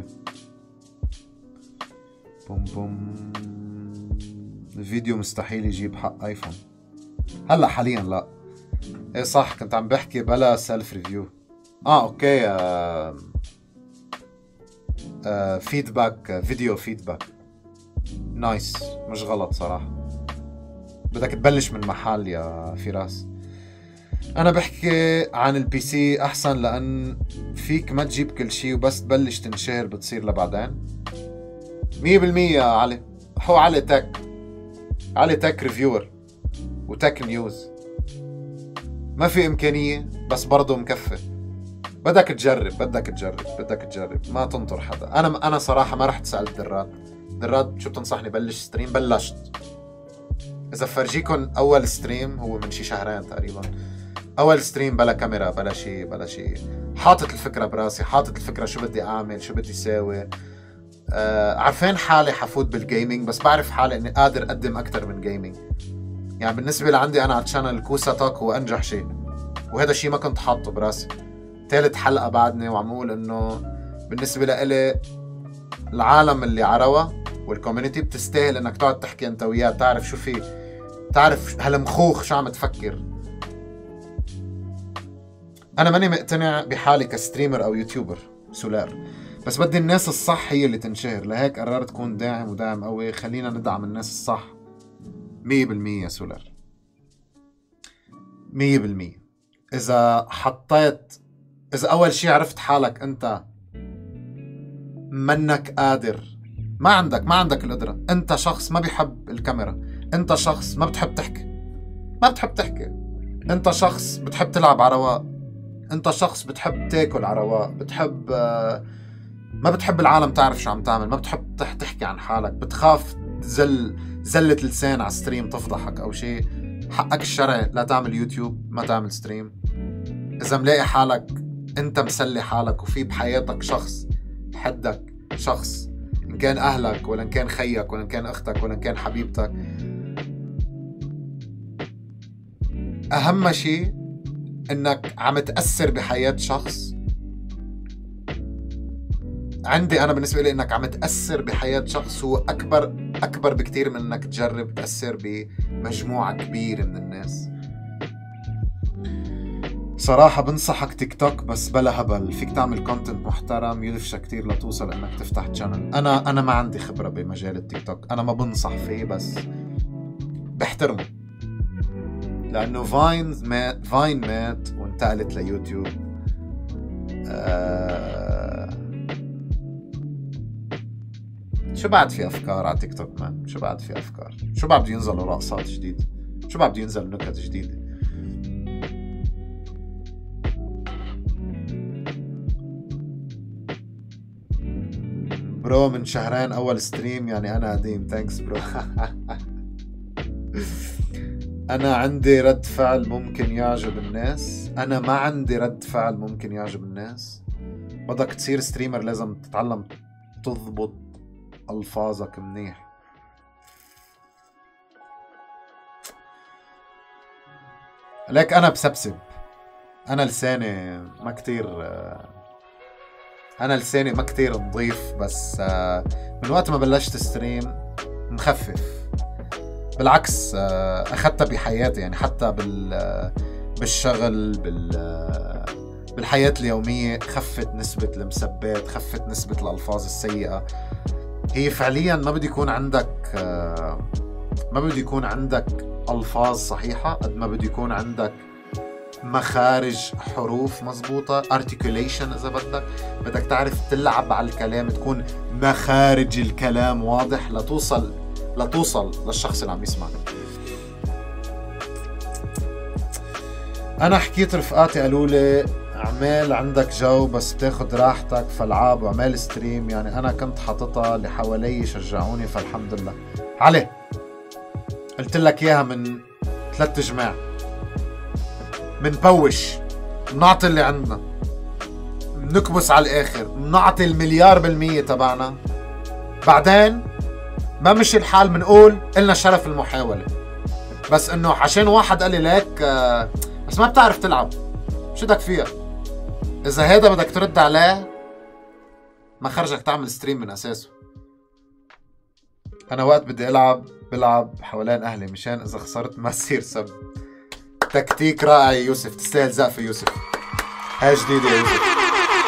بوم بوم. الفيديو مستحيل يجيب حق ايفون هلا حاليا، لا ايه صح، كنت عم بحكي بلا سيلف ريفيو. اوكي. فيدباك، فيديو فيدباك نايس، مش غلط صراحة. بدك تبلش من محل يا فراس. انا بحكي عن البي سي احسن، لان فيك ما تجيب كل شيء وبس تبلش تنشهر بتصير لبعدين. 100% يا علي. هو علي تك، علي تك ريفيور وتك نيوز. ما في امكانية بس برضه مكفي. بدك تجرب، ما تنطر حدا. انا صراحة ما رحت سألت دراد شو بتنصحني بلش ستريم. بلشت. اذا فرجيكم اول ستريم هو من شي شهرين تقريبا، اول ستريم بلا كاميرا بلا شي، حاطط الفكرة براسي، حاطط الفكرة شو بدي اعمل، شو بدي ساوي. عارفين حالي حفوت بالجيمنج، بس بعرف حالي اني قادر اقدم اكتر من جيمنج. يعني بالنسبة لعندي انا على الشانل كوسا توك هو انجح شيء، وهذا الشيء ما كنت حاطه براسي. ثالث حلقة بعدني وعم اقول انه بالنسبة لإلي العالم اللي عروا والكوميونتي بتستاهل انك تقعد تحكي انت وياه، تعرف شو في، تعرف هالمخوخ شو عم تفكر. انا ماني مقتنع بحالي كستريمر او يوتيوبر سولار، بس بدي الناس الصح هي اللي تنشهر، لهيك قررت كون داعم وداعم قوي. خلينا ندعم الناس الصح 100% سولار 100%. اذا اذا اول شي عرفت حالك انت منك قادر، ما عندك القدرة، انت شخص ما بيحب الكاميرا، انت شخص ما بتحب تحكي، انت شخص بتحب تلعب على رواق، انت شخص بتحب تاكل على رواق، ما بتحب العالم تعرف شو عم تعمل، ما بتحب تحكي عن حالك، بتخاف زلة لسان على ستريم تفضحك او شيء، حقك الشرعي لا تعمل يوتيوب، ما تعمل ستريم. اذا ملاقي حالك انت مسلي حالك وفي بحياتك شخص حدك، شخص ان كان اهلك ولا ان كان خيك ولا ان كان اختك ولا ان كان حبيبتك، اهم شيء انك عم تأثر بحياة شخص. عندي انا بالنسبة لي انك عم تأثر بحياة شخص هو اكبر بكتير من انك تجرب تأثر بمجموعة كبيرة من الناس. صراحة بنصحك تيك توك بس بلا هبل، فيك تعمل كونتنت محترم يدفشك كتير لتوصل انك تفتح تشانل. انا ما عندي خبرة بمجال التيك توك، انا ما بنصح فيه بس بحترمه، لانه فاين مات وانتقلت ليوتيوب. شو بعد في افكار على تيك توك مان؟ شو بعد في افكار؟ شو بعد بده ينزلوا رقصات جديدة؟ شو بعد بده ينزل نكت جديدة؟ برو من شهرين اول ستريم، يعني انا قديم. ثانكس برو. انا عندي رد فعل ممكن يعجب الناس، انا ما عندي رد فعل ممكن يعجب الناس. بدك تصير ستريمر لازم تتعلم تضبط الفاظك منيح. ليك انا بسبسب، انا لساني ما كتير نظيف، بس من وقت ما بلشت ستريم مخفف. بالعكس اخذتها بحياتي، يعني حتى بالشغل بالحياة اليومية خفت نسبة المسبات، خفت نسبة الألفاظ السيئة. هي فعليا ما بدي يكون عندك ألفاظ صحيحة قد ما بدي يكون عندك مخارج حروف مزبوطة، articulation إذا بدك تعرف تلعب على الكلام، تكون مخارج الكلام واضح لتوصل للشخص اللي عم يسمعك. أنا حكيت رفقاتي قالوا لي اعمال عندك جو بس بتاخد راحتك في العاب واعمال ستريم. يعني انا كنت حاططها اللي حوالي يشجعوني فالحمد لله. علي قلت لك اياها من 3 جماع، منبوش، بنعطي اللي عندنا، بنكبس على الاخر، بنعطي 1,000,000,000% تبعنا، بعدين ما مشي الحال بنقول إلنا شرف المحاولة. بس انه عشان واحد قال لي ليك بس ما بتعرف تلعب، شو بدك فيها؟ اذا هيدا بدك ترد عليه ما خرجك تعمل ستريم من اساسه. انا وقت بدي العب بلعب حوالين اهلي مشان اذا خسرت ما تصير سب. تكتيك رائع يا يوسف، تستاهل زقفة يوسف. هاي جديدة يا يوسف.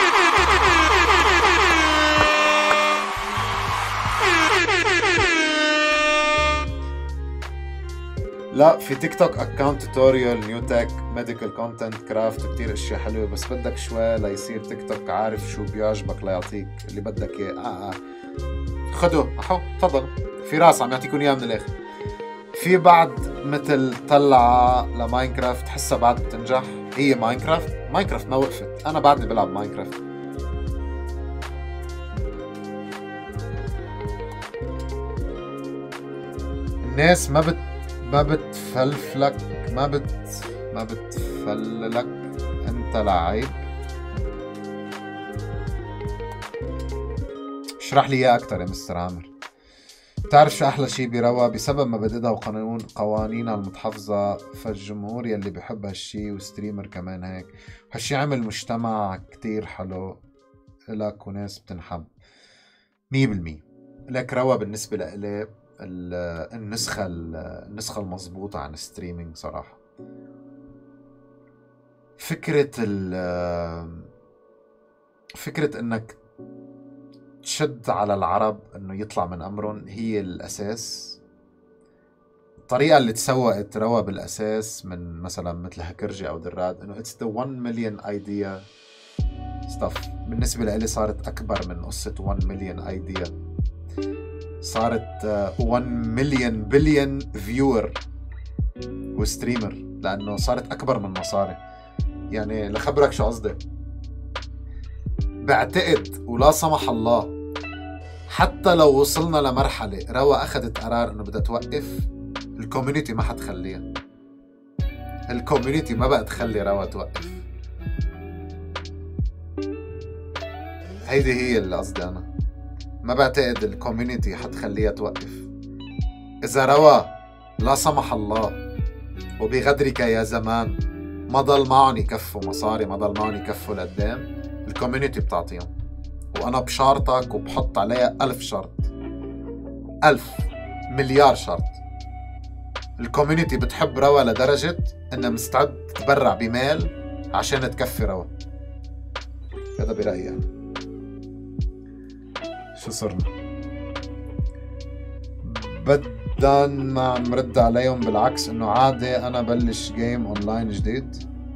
لا في تيك توك اكونت توتوريال نيو تك ميديكال كونتنت كرافت كتير اشياء حلوه، بس بدك شوي ليصير تيك توك عارف شو بيعجبك ليعطيك اللي بدك اياه. خدوا احو تفضل، في راس عم يعطيكم اياه من الاخر. في بعد مثل طلعه لماينكرافت حسها بعد بتنجح، هي ماينكرافت ما وقفت، انا بعدني بلعب ماينكرافت. الناس ما بتفلفلك انت لعيب. اشرح لي اياه اكثر يا مستر عامر. بتعرف شو احلى شي بروا؟ بسبب مبادئها وقوانينها المتحفظة، فالجمهور يلي بحب هالشي وستريمر كمان هيك، هالشي عمل مجتمع كتير حلو لك وناس بتنحب 100%. لك روا بالنسبة لإلي النسخة المضبوطة عن ستريمينج صراحة. فكرة انك تشد على العرب انه يطلع من امرهم هي الاساس. الطريقة اللي تسوقت روا بالاساس من مثلا مثل هكرجي او دراد انه it's the 1 million idea stuff. بالنسبة لإلي صارت اكبر من قصة 1 million idea، صارت 1 مليون بليون فيور وستريمر، لانه صارت اكبر من مصاري. يعني لخبرك شو قصدي، بعتقد ولا سمح الله حتى لو وصلنا لمرحلة روا اخذت قرار انه بدها توقف، الكوميونيتي ما حتخليها. الكوميونيتي ما بقى تخلي روا توقف. هيدي هي اللي قصدي انا، ما بعتقد الكوميونيتي حتخليها توقف. إذا روا لا سمح الله وبغدرك يا زمان ما ضل معهم يكفوا مصاري، ما ضل معهم يكفوا لقدام، الكوميونيتي بتعطيهم. وأنا بشارطك وبحط عليها 1000 شرط، 1000 مليار شرط. الكوميونيتي بتحب روا لدرجة إنها مستعد تبرع بمال عشان تكفي روا. هذا برأيي يعني. شو صرنا؟ بدن ما عم رد عليهم، بالعكس انه عادي انا بلش جيم اونلاين جديد.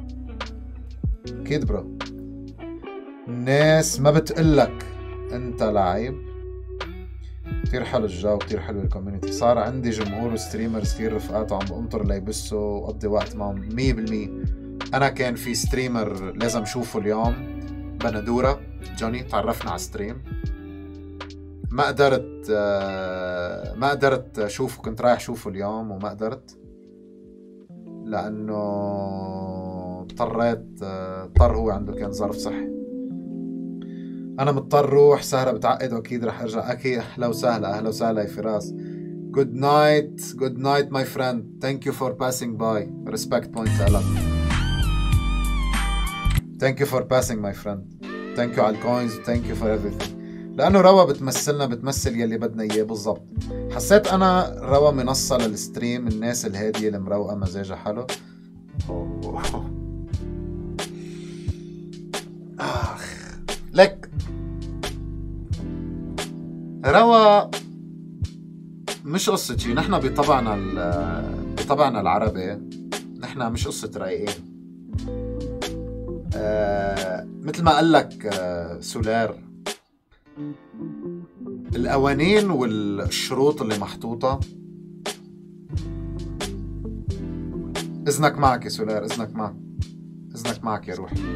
اكيد برو، الناس ما بتقلك انت لعيب. كتير حلو الجو، كتير حلو الكوميونيتي، صار عندي جمهور وستريمرز كتير رفقات وعم بأمطر ليبسوا وقضي وقت معهم 100%. انا كان في ستريمر لازم شوفه اليوم، بندورة جوني، تعرفنا على ستريم، ما قدرت اشوفه، كنت رايح اشوفه اليوم وما قدرت لانه اضطر هو عنده كان ظرف صحي. انا مضطر روح سهرة بتعقد واكيد رح ارجع. اكيد اهلا وسهلا يا فراس. good night my friend, thank you for passing by. respect point لك. thank you for passing my friend, thank you على الكوينز, thank you for everything. لأنه روا بتمثل يلي بدنا إياه بالضبط. حسيت أنا روا منصة للستريم، الناس الهادية المروقة مزاجها حلو. لك روا مش قصة شي، نحن بطبعنا العربي نحن مش قصة رايقين. مثل ما قال لك سولار، القوانين والشروط اللي محطوطة. إذنك معك يا سولار، إذنك معك. إذنك معك يا روحي.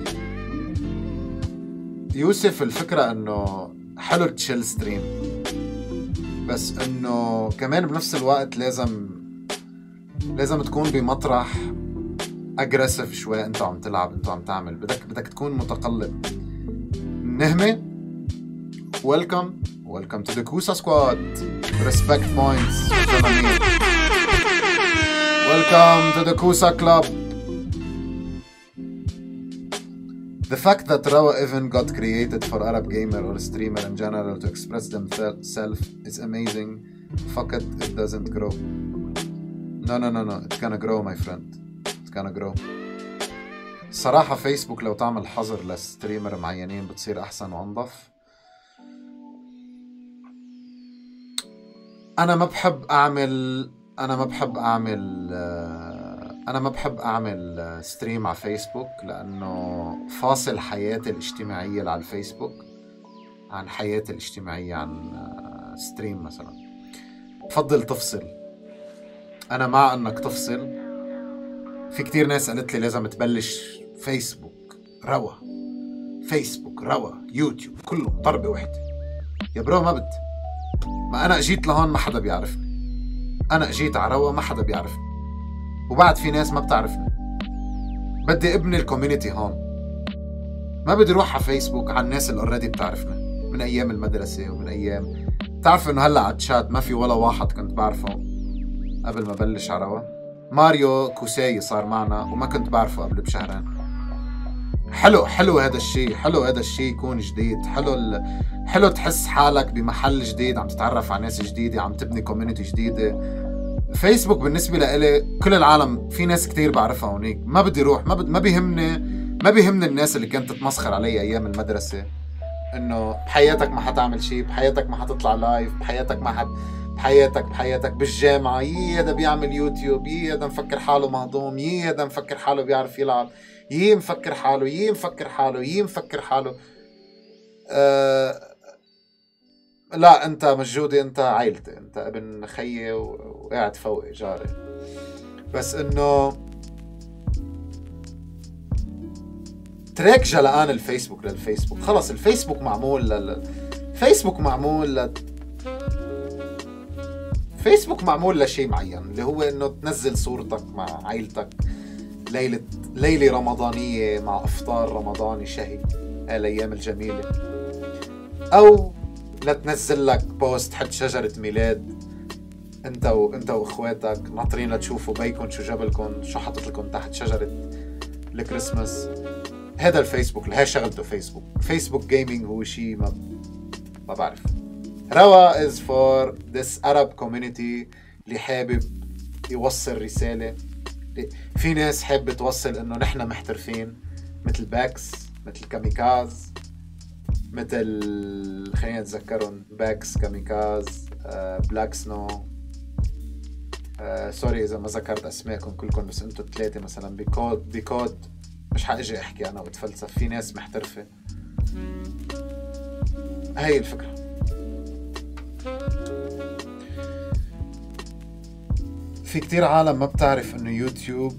يوسف الفكرة إنه حلو تشيل ستريم، بس إنه كمان بنفس الوقت لازم تكون بمطرح اجريسيف شوي. انت عم تلعب، انت عم تعمل، بدك تكون متقلب. نهمة welcome to the Kusa squad. Respect points. Welcome to the Kusa club. The fact that Rawa even got created for Arab gamer or streamer in general to express themselves is amazing. Fuck it, it doesn't grow. No, it's gonna grow my friend. It's gonna grow. صراحة فيسبوك لو تعمل حظر لستريمر معينين بتصير أحسن وأنظف. أنا ما بحب أعمل ستريم على فيسبوك، لأنه فاصل حياتي الاجتماعية اللي على الفيسبوك عن حياتي الاجتماعية عن ستريم مثلا. بفضل تفصل. أنا مع أنك تفصل. في كتير ناس قالت لي لازم تبلش فيسبوك روا يوتيوب كله ضربة واحدة. يا برو ما بدي. ما أنا أجيت لهون ما حدا بيعرفني. أنا أجيت على روا ما حدا بيعرفني، وبعد في ناس ما بتعرفني. بدي ابني الكوميونيتي هون. ما بدي روح على فيسبوك على الناس اللي اوريدي بتعرفنا من أيام المدرسة ومن أيام. تعرف إنه هلا على الشات ما في ولا واحد كنت بعرفه قبل ما بلش على روا. ماريو كوساي صار معنا وما كنت بعرفه قبل بشهرين. حلو هذا الشيء يكون جديد. حلو تحس حالك بمحل جديد، عم تتعرف على ناس جديدة، عم تبني كوميونيتي جديدة. فيسبوك بالنسبة لإلي كل العالم في ناس كتير بعرفها هونيك. ما بدي روح، ما بيهمني الناس اللي كانت تتمسخر علي أيام المدرسة، إنه بحياتك ما حتعمل شيء، بحياتك ما حتطلع لايف، بحياتك بالجامعة هذا بيعمل يوتيوب، هذا مفكر حاله مهضوم، هذا مفكر حاله بيعرف يلعب، مفكر حاله. لا انت مجودي، انت عائلتي، انت ابن خيي وقاعد فوقي جاري. بس انه تريك جلقان الفيسبوك للفيسبوك. خلص الفيسبوك معمول لشيء معين، اللي هو انه تنزل صورتك مع عائلتك ليلة رمضانية مع افطار رمضاني شهي الايام الجميلة، او لا تنزل لك بوست حد شجرة ميلاد انت واخواتك ناطرين لتشوفوا بيكم شو جابلكم، شو حطت لكم تحت شجرة الكريسماس. هذا الفيسبوك، هاي شغلته فيسبوك جيمينج هو شيء ما بعرف. روا is for this Arab community اللي حابب يوصل رسالة. في ناس حابة توصل انه نحن محترفين، مثل باكس، مثل كاميكاز، مثل خلينا نتذكرهم، باكس، كاميكاز، بلاك سنو. سوري اذا ما ذكرت اسماءكم كلكم، بس انتم ثلاثة مثلا بكود مش حاجي احكي انا واتفلسف. في ناس محترفة. هاي الفكرة. في كتير عالم ما بتعرف انه يوتيوب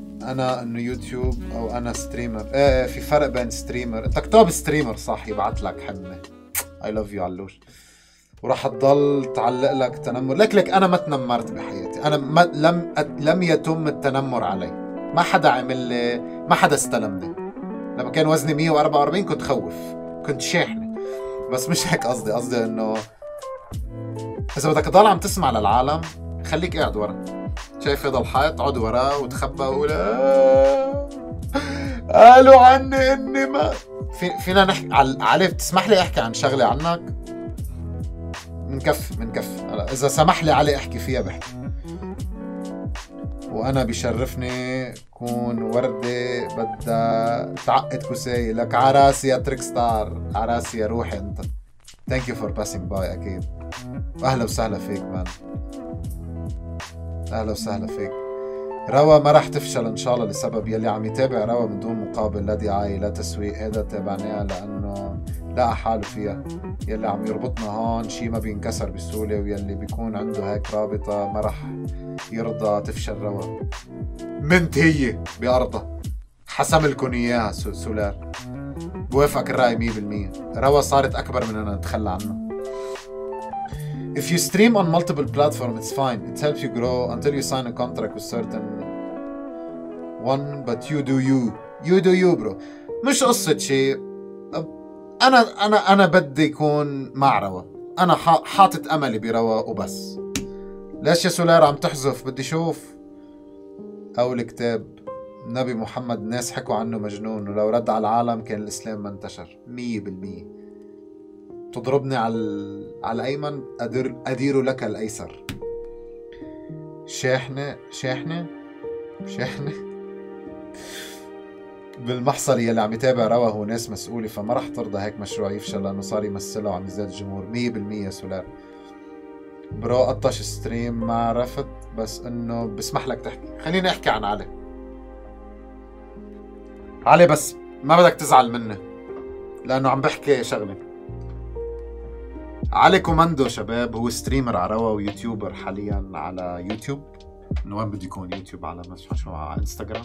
او انا ستريمر. في فرق بين ستريمر، انت كتاب ستريمر صح، يبعت لك حمة I love you علوش، وراح تضل تعلق لك تنمر. لك انا ما تنمرت بحياتي. انا لم يتم التنمر علي. ما حدا عمل لي، ما حدا استلمني. لما كان وزني 144 كنت خوف، كنت شاحنة، بس مش هيك قصدي انه اذا بدك تضل عم تسمع للعالم خليك قاعد ورا. شايف هذا الحائط؟ اقعد وراه وتخبى وقول قالوا عني اني ما فينا نحكي علي. تسمح لي احكي عن شغله عنك؟ من كف اذا سمح لي علي احكي فيها بحكي. وانا بيشرفني كون وردة بدها تعقد كوساي لك عراسي يا تريك ستار، عراسي يا روحي انت. ثانك يو فور باسينج باي. اكيد اهلا وسهلا فيك مان، اهلا وسهلا فيك. روا ما راح تفشل ان شاء الله، لسبب يلي عم يتابع روا من دون مقابل، لا دعاية لا تسويق. هذا تابعناها لانه لقى حاله فيها. يلي عم يربطنا هون شيء ما بينكسر بسهولة، ويلي بيكون عنده هيك رابطة ما راح يرضى تفشل روا. منتهية بأرضها حسم لكم اياها سولار. بوافقك الرأي 100%. روا صارت أكبر من أن نتخلى عنها. If you stream on multiple platforms, it's fine. It helps you grow until you sign a contract with certain one, but you do you. You do you, bro. مش قصة شيء. أنا بدي يكون مع روا. أنا حاطط أملي بروا وبس. ليش يا سولار عم تحذف؟ بدي شوف. أول كتاب نبي محمد الناس حكوا عنه مجنون، ولو رد على العالم كان الإسلام ما انتشر. 100%. تضربني على الأيمن أدير لك الأيسر. شاحنة بالمحصل يلي عم يتابع روا هو ناس مسؤولة، فما رح ترضى هيك مشروع يفشل لأنه صار يمثله وعم يزداد الجمهور. 100% سولار. برو قطش ستريم ما عرفت، بس انه بسمح لك تحكي. خليني احكي عن علي بس ما بدك تزعل مني لانه عم بحكي شغله. علي كوماندو شباب هو ستريمر على روا ويوتيوبر حاليا على يوتيوب. من وين بده يكون يوتيوب؟ على شو على انستغرام.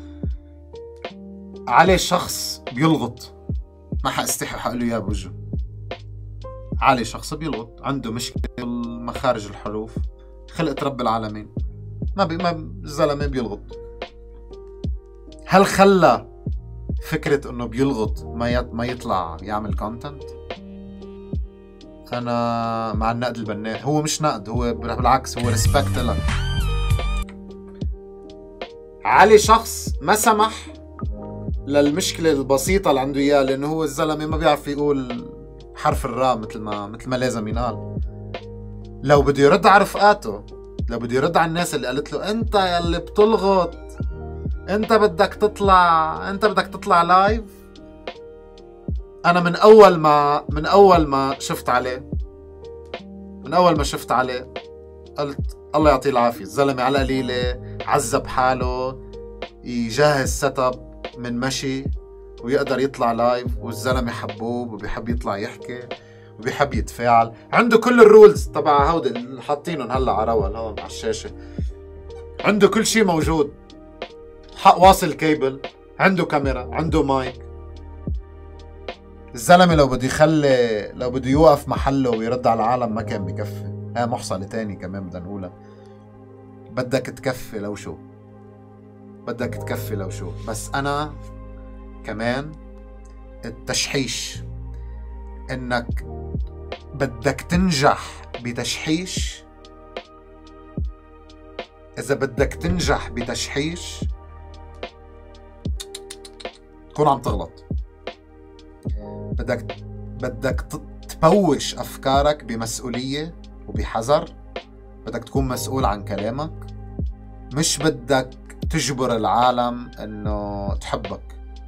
علي شخص بيلغط، ما حاستحي حقول له اياه بوجهه. علي شخص بيلغط، عنده مشكله بالمخارج الحروف، خلقت رب العالمين. ما الزلمه بيلغط. هل خلى فكره انه بيلغط ما يطلع يعمل كونتنت؟ انا مع النقد البناء. هو مش نقد، هو بالعكس هو ريسبكت لك. علي شخص ما سمح للمشكله البسيطه اللي عنده اياها، لانه هو الزلمه ما بيعرف يقول حرف الراء مثل ما لازم ينقال. لو بده يرد على رفقاته، لو بده يرد على الناس اللي قالت له انت يلي بتلغط، انت بدك تطلع لايف. انا من اول ما شفت عليه قلت الله يعطيه العافيه. الزلمه على قليله عذب حاله يجهز سيت اب من مشي ويقدر يطلع لايف، والزلمه حبوب وبيحب يطلع يحكي وبيحب يتفاعل. عنده كل الرولز تبع هودي اللي حاطينهم هلا على روا هون على الشاشه. عنده كل شيء موجود، حق واصل كيبل، عنده كاميرا، عنده مايك. الزلمه لو بده يوقف محله ويرد على العالم ما كان بكفي. محصله تاني كمان بدنا نقولها. بدك تكفي لو شو. بس انا كمان التشحيش، انك بدك تنجح بتشحيش. اذا بدك تنجح بتشحيش تكون عم تغلط. بدك تبوش افكارك بمسؤولية وبحذر. بدك تكون مسؤول عن كلامك، مش بدك تجبر العالم انه تحبك.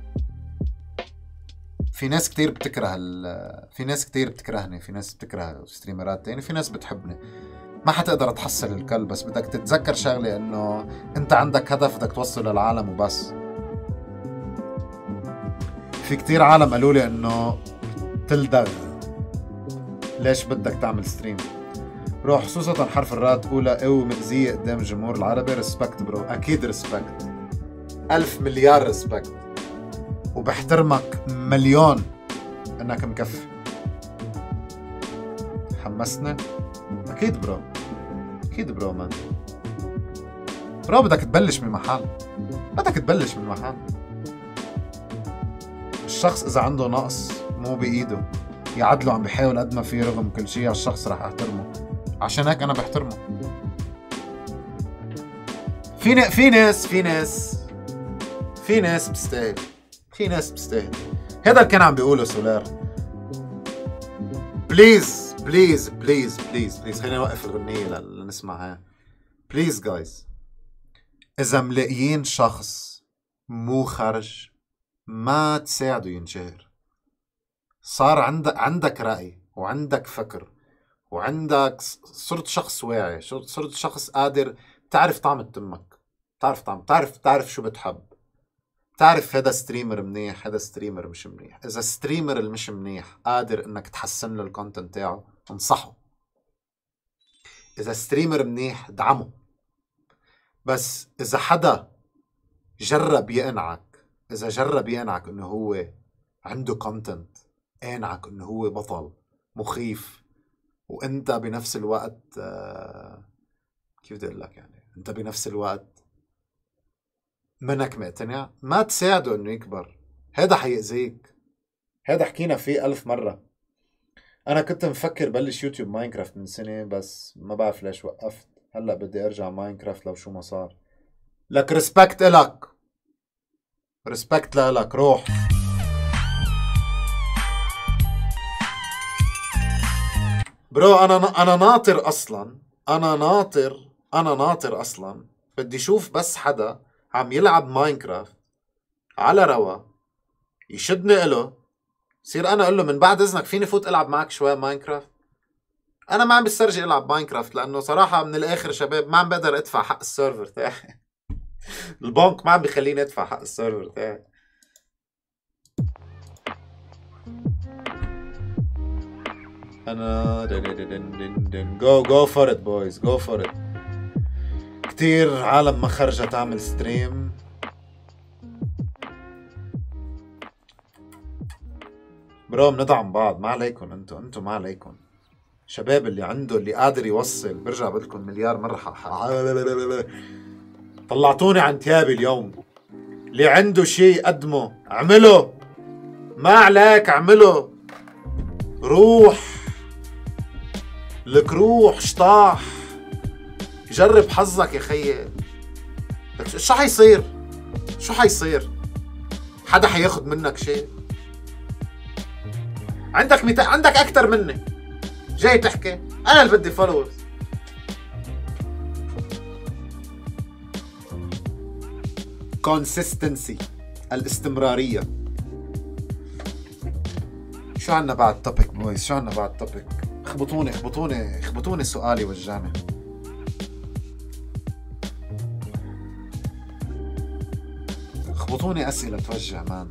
في ناس كتير بتكرهني، في ناس بتكره ستريمرات تاني، في ناس بتحبني. ما حتقدر تحصل الكل، بس بدك تتذكر شغلة انه انت عندك هدف بدك توصل للعالم وبس. في كتير عالم قالوا لي انه تلدغ، ليش بدك تعمل ستريم؟ برو خصوصا حرف الراء تقولها مأذية قدام الجمهور العربي. ريسبكت برو، اكيد ريسبكت، 1000 مليار ريسبكت، وبحترمك مليون انك مكفي. حمسني؟ اكيد برو مان. برو بدك تبلش من محل. الشخص اذا عنده نقص مو بايده يعدله، عم بيحاول قد ما فيه رغم كل شيء. هالشخص رح احترمه، عشان هيك انا بحترمه. في ناس بتستاهل. هذا اللي كان عم بيقوله سولار. بليز خلينا نوقف الغنية لنسمعها. بليز جايز، اذا ملاقيين شخص مو خرج ما تساعده ينشهر. صار عندك رأي وعندك فكر وعندك، صرت شخص واعي، صرت شخص قادر تعرف طعم تمك، تعرف شو بتحب، تعرف هذا ستريمر منيح، هذا ستريمر مش منيح. اذا ستريمر اللي مش منيح قادر انك تحسن له الكونتنت تاعه، انصحه. اذا ستريمر منيح دعمه. بس اذا حدا جرب يقنعك اذا جرب يقنعك انه هو عنده كونتنت، قانعك انه هو بطل مخيف، وانت بنفس الوقت كيف بدي اقول لك، يعني انت بنفس الوقت منك مقتنع، ما تساعده انه يكبر. هذا حيأذيك. هذا حكينا فيه 1000 مرة. انا كنت مفكر بلش يوتيوب ماينكرافت من سنة، بس ما بعرف ليش وقفت. هلا بدي ارجع ماينكرافت لو شو ما صار. لك ريسبكت الك، ريسبكت لك، روح. برو انا ناطر اصلا، انا ناطر اصلا. بدي اشوف بس حدا عم يلعب ماينكرافت على روا، يشدني له، صير انا اقول له من بعد اذنك فيني فوت العب معك شوي ماينكرافت. انا ما عم بسترجي العب ماينكرافت، لانه صراحه من الاخر شباب ما عم بقدر ادفع حق السيرفر تاعي. البنك ما عم بيخليني ادفع حق السيرفر تاعي. انا جو فور ات بويز، جو فور ات. كتير عالم ما خرجت تعمل ستريم. برو بندعم بعض، ما عليكم انتو ما عليكم. شباب اللي عنده، اللي قادر يوصل، برجع بقولكم مليار مرة طلعتوني عن تيابي اليوم. اللي عنده شيء قدمه اعمله، ما عليك اعمله. روح لك، روح شطاح، جرب حظك يا خيي. شو حيصير؟ شو حيصير؟ حدا حياخد منك شيء؟ عندك اكتر مني، جاي تحكي انا اللي بدي فولورز. كونسيستنسي، الاستمرارية. شو عنا بعد توبيك بويز؟ شو عنا بعد توبيك؟ اخبطوني سؤالي وجعني. اخبطوني اسئلة توجع مان.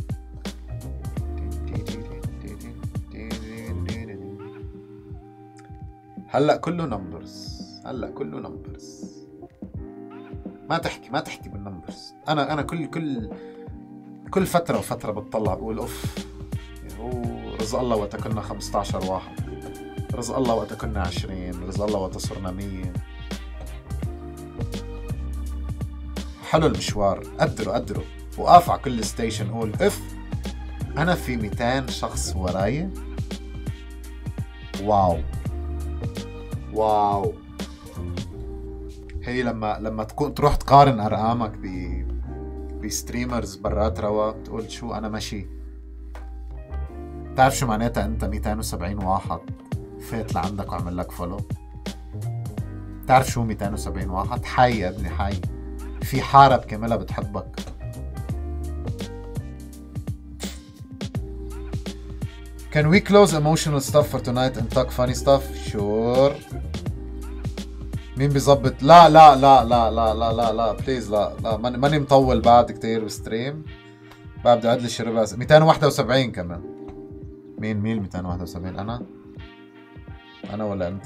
هلا كله نمبرز. ما تحكي بالنمبرز. انا كل فترة وفترة بتطلع بقول اوف، هو رزق الله وقت كنا 15 واحد، رزق الله وقت كنا 20، رزق الله وقت صرنا 100. حلو المشوار، قدروا. وقاف على كل ستيشن قول اف انا في 200 شخص وراي. واو. هي لما تكون تروح تقارن ارقامك بستريمرز برات روا، بتقول شو انا ماشي. بتعرف شو معناتها انت 270 واحد فات لعندك وعمل لك فولو؟ بتعرف شو 270 واحد؟ حي يا ابني، حي. في حارة بكاملها بتحبك. Can we close emotional stuff for tonight and talk funny stuff? Sure. مين بيظبط؟ لا بليز لا ماني مطول بعد كتير بستريم. بعد بدي اعدل الشربة. 271 كمان. مين 271؟ انا ولا انت؟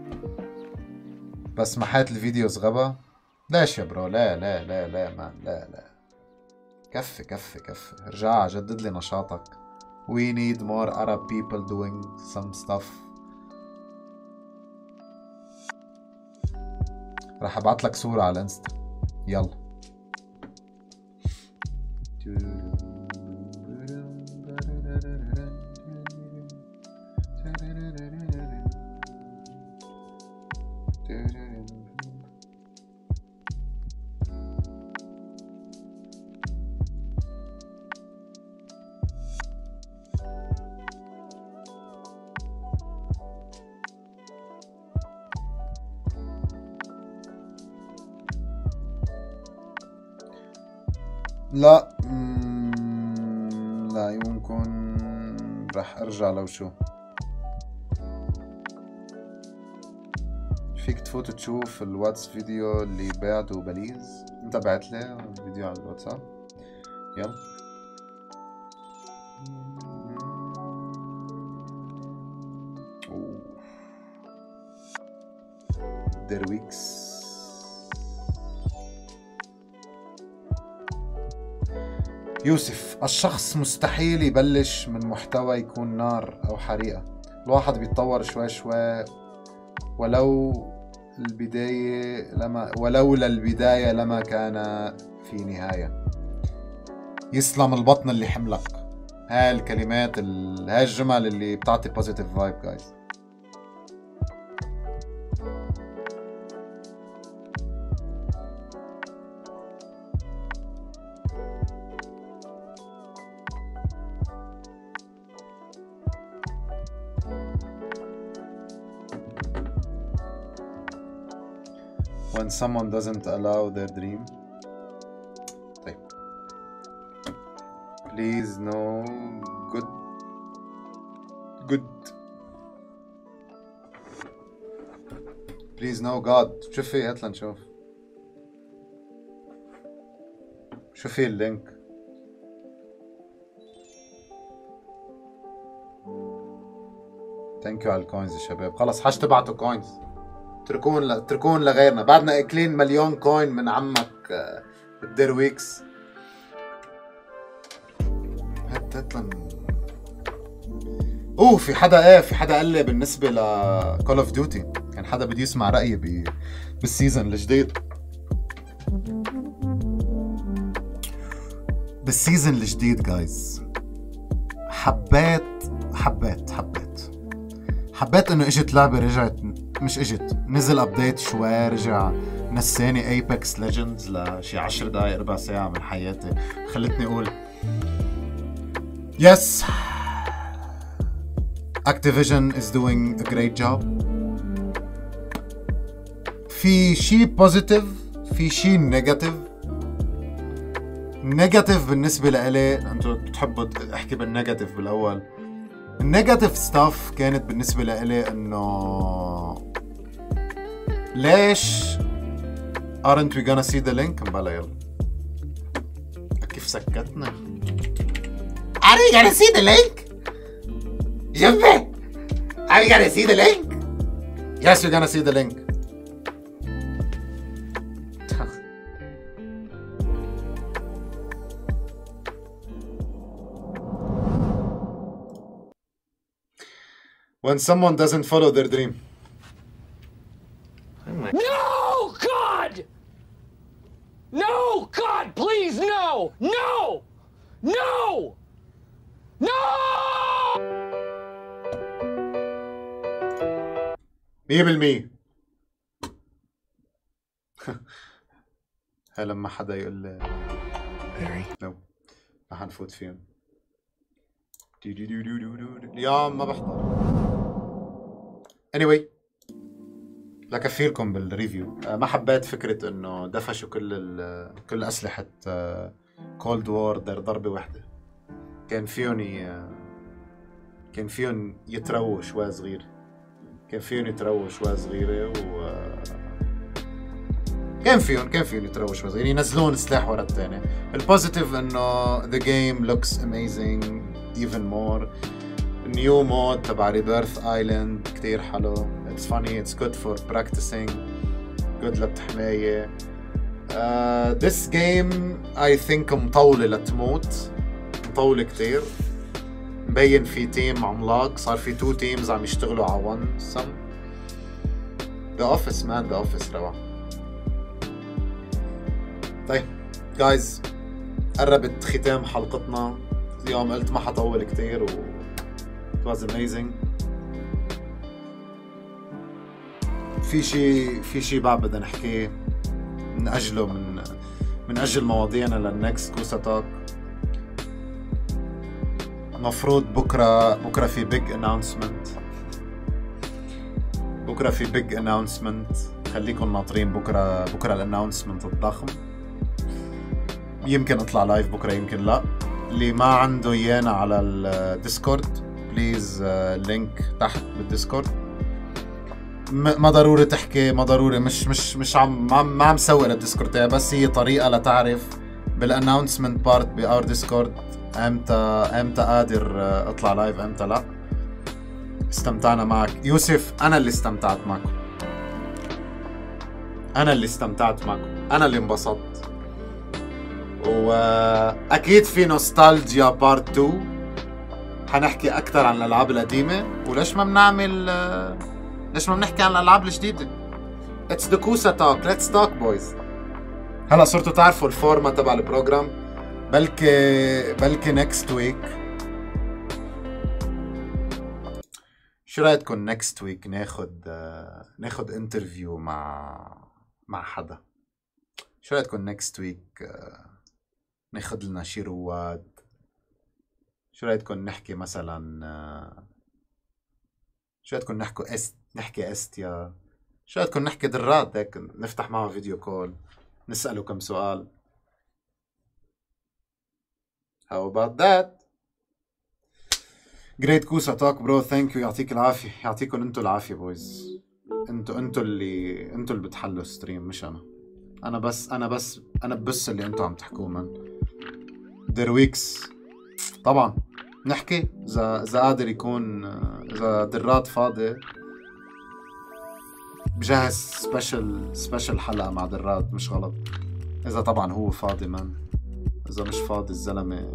بس محيت الفيديوز غبا. ليش يا برو؟ لا مان، لا. كفي. ارجع جدد لي نشاطك. We need more Arab people doing some stuff. راح ابعت لك صورة على الانستا. يلا. لا يمكن. راح ارجع لو شو. فيك تفوت تشوف الواتس فيديو اللي بعده بليز. انت بعت لي فيديو على الواتساب. يلا. درويكس. يوسف: الشخص مستحيل يبلش من محتوى يكون نار أو حريقة، الواحد بيتطور شوي شوي ولولا البداية لما كان في نهاية. يسلم البطن اللي حملك. هاي الكلمات هاي الجمل اللي بتعطي positive vibe guys. When someone doesn't allow their dream. طيب. Please no good. Please no God. شو في؟ هات لنشوف. شو في اللينك؟ ثانك يو على الكوينز يا شباب. خلص حاج تبعتوا كوينز. تركون لغيرنا. بعدنا اكلين مليون كوين من عمك الدرويكس. هات لن. في حدا قال لي بالنسبه ل كول اوف ديوتي، كان حدا بده يسمع رايي بالسيزون الجديد. بالسيزون الجديد جايز حبيت انه اجت لعبه، رجعت مش اجت، نزل ابديت شوي، رجع نساني ايبكس ليجندز لشي 10 دقايق ربع ساعه من حياتي، خلتني اقول yes Activision is doing a great job. في شي بوزيتيف، في شي نيجاتيف. نيجاتيف بالنسبه لإلي، انتوا بتحبوا احكي بالنيجاتيف بالاول. النيجاتيف ستاف كانت بالنسبه لإلي انه ليش aren't we gonna see the link؟ مبلا يلا كيف سكتنا. Are we gonna see the link? Jumbe! Are we gonna see the link? Yes, we're gonna see the link. When someone doesn't follow their dream. No, God! No, God, please, no! No! No! No! 100%. هاي لما حدا يقول لي نو رح نفوت فيهم. اليوم ما بحضر. anyway لكفيلكم بالريفيو. ما حبيت فكرة انه دفشوا كل اسلحة كولد وور ضربة واحدة. كان فيهم يترووا شوي صغير. كان فيهم يترووا شوي صغيرة كان فيهم يترووا شوي صغير، ينزلون سلاح ورا الثاني. البوزيتيف انه the game looks amazing even more. نيو مود تبع ريبيرث ايلاند كتير حلو. it's funny, it's good for practicing, good للتحماية. this game I think مطولة لتموت، مطولة كتير. مبين في تيم عملاق، صار في 2 teams عم يشتغلوا على 1 some. The Office man, The Office روعة. طيب guys قربت ختام حلقتنا اليوم. قلت ما حطول كتير و it was amazing. في شي بعد بدنا نحكيه نأجله من أجل مواضيعنا للنكست كوسا توك. المفروض بكرة في big announcement. خليكم ناطرين بكرة الاناونسمنت الضخم. يمكن اطلع لايف بكرة، يمكن لا. اللي ما عنده ايانا على الديسكورد بليز لينك تحت بالديسكورد. ما ضروري تحكي، ما ضروري، مش ما عم سوي للديسكورد تاعي، بس هي طريقة لتعرف بالاناونسمنت بارت باور ديسكورد امتى قادر اطلع لايف امتى لا. استمتعنا معك يوسف. انا اللي استمتعت معكم، انا اللي انبسطت. واكيد في نوستالجيا بارت 2. حنحكي اكثر عن الالعاب القديمه، وليش ما بنعمل ليش ما بنحكي عن الالعاب الجديده. اتس ذا كوسا توك، ليتس توك بويز. هلا صرتوا تعرفوا الفورما تبع البروجرام، بلكي نكست ويك. شو رايكم نكست ويك ناخد انترفيو مع حدا؟ شو رايكم نكست ويك ناخد لنا شي رواد؟ شو رايكم نحكي مثلا شو رايكم نحكي استيا؟ شو رايكم نحكي دراد هيك نفتح معه فيديو كول نسأله كم سؤال؟ How about that? Great كوسا توك برو، ثانك يو، يعطيك العافية. يعطيكم انتو العافية بويز. انتو اللي بتحلوا ستريم مش انا ببث اللي انتو عم تحكوه من درويكس. طبعا نحكي اذا قادر يكون، اذا دراد فاضي بجهز سبيشل حلقة مع دراد، مش غلط. اذا طبعا هو فاضي من، اذا مش فاضي الزلمة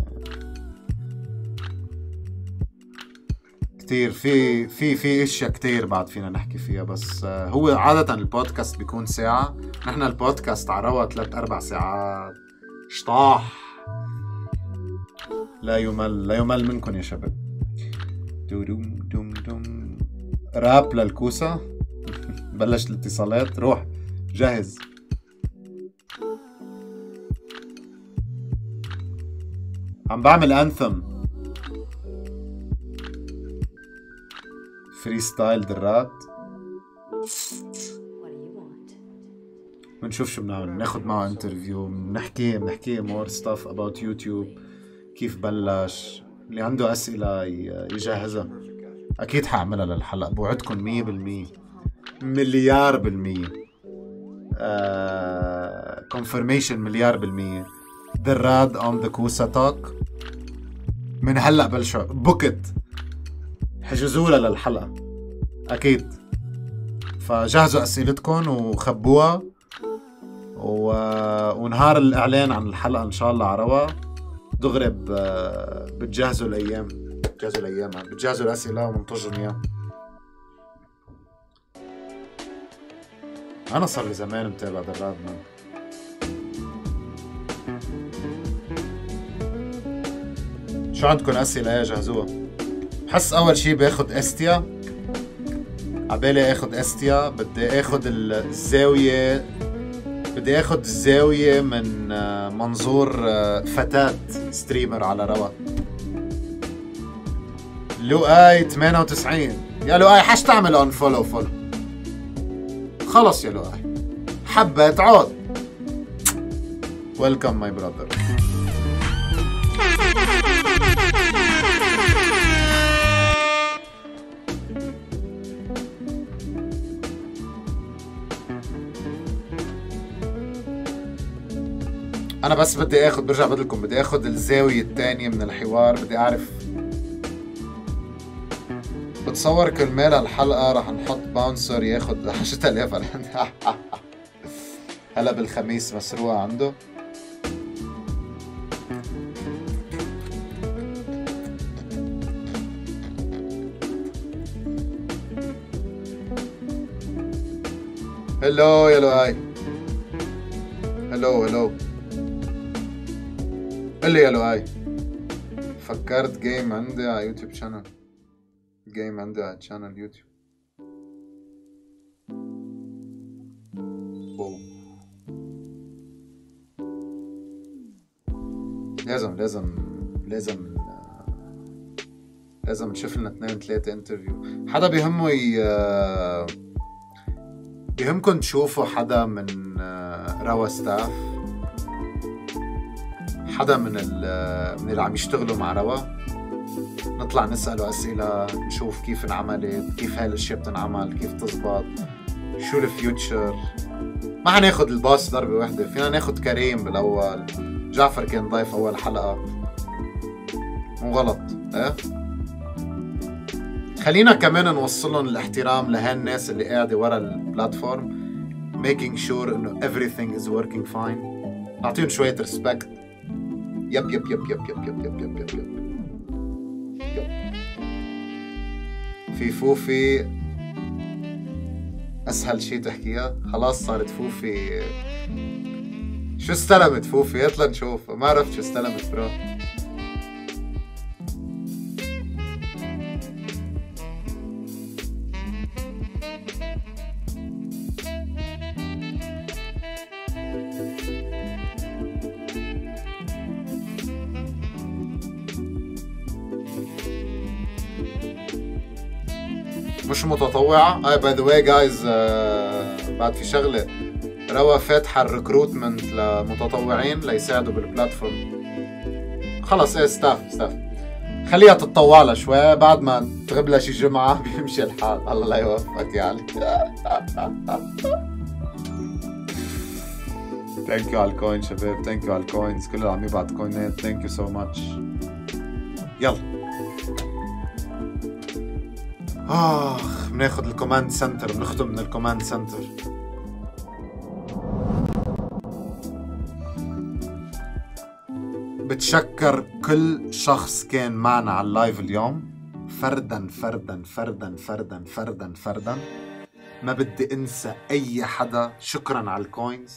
كتير في اشياء كتير بعد فينا نحكي فيها. بس هو عادة البودكاست بيكون ساعة، نحن البودكاست عروا 3-4 ساعات شطاح. لا يمل منكم يا شباب. راب للكوسة. بلش الاتصالات، روح جاهز. عم بعمل انثم فري ستايل درات. بنشوف شو بنعمل، ناخد معه انترفيو، بنحكي مور ستاف اباوت يوتيوب، كيف بلش. اللي عنده اسئله يجهزها، اكيد حاعملها للحلقه، بوعدكم 100% مليار بالمية. confirmation مليار بالمية. دراد on the كوسا توك من هلأ بلشوا بوكت، حجزوها للحلقة أكيد. فجهزوا أسئلتكم وخبوها، ونهار الإعلان عن الحلقة إن شاء الله عروا دغري بتجهزوا الأيام، بتجهزوا الأسئلة ومنتظروا إياها. أنا صار لي زمان متابع دراد من. شو عندكم أسئلة؟ يا جهزوها. بحس أول شي باخد استيا، عبالي اخد استيا بدي اخد الزاوية من منظور فتاة ستريمر على روا. لؤي 98. يا لؤي حش تعمل اون فولو خلص يا لؤي، حبة عود. ويلكم ماي براذر. انا بس بدي اخد، برجع بدلكم، بدي اخد الزاوية الثانية من الحوار، بدي اعرف. بتصور كرمال الحلقة رح نحط باونسر ياخد 10,000 هلا بالخميس مسروقة عنده. هلو يا لؤي. هلو قلي يا لؤي. فكرت جيم عندي على يوتيوب شانل، جيم عندي على شانل يوتيوب. واو. لازم نشوف لنا 2-3 انترفيو. حدا بيهمكن تشوفوا حدا من روا ستاف، حدا من اللي عم يشتغلوا مع روا، نطلع نسأله أسئلة، نشوف كيف انعملت، كيف هاي الاشياء بتنعمل، كيف تزبط، شو الفيوتشر. ما حناخد الباص ضربة واحدة، فينا ناخد كريم بالأول، جعفر كان ضيف أول حلقة، مو غلط ايه. خلينا كمان نوصلهم الاحترام لهالناس اللي قاعدة ورا البلاتفورم، making sure انه everything is working fine. نعطيهم شوية respect يب يب يب يب يب يب يب يب يب يب. في فوفي اسهل شيء تحكيها. خلاص صارت فوفي. شو استلمت فوفي؟ هات لنشوف. ما عرفت شو استلمت برو. مش متطوعة. باي ذا واي جايز، بعد في شغلة. روا فاتحة الريكروتمنت لمتطوعين ليساعدوا بالبلاتفورم. خلص ايه ستاف خليها تتطوع لها شوي، بعد ما تغيب لها شي جمعة بيمشي الحال. الله لا يوفقك يا علي. ثانك يو على الكوين شباب، ثانك يو على الكوينز. كل اللي عم يبعت كوينات ثانك يو سو ماتش. يلا بناخد الكوماند سنتر، بنختم من الكوماند سنتر. بتشكر كل شخص كان معنا على اللايف اليوم، فردا فردا فردا فردا فردا فردا. ما بدي انسى اي حدا. شكرا على الكوينز.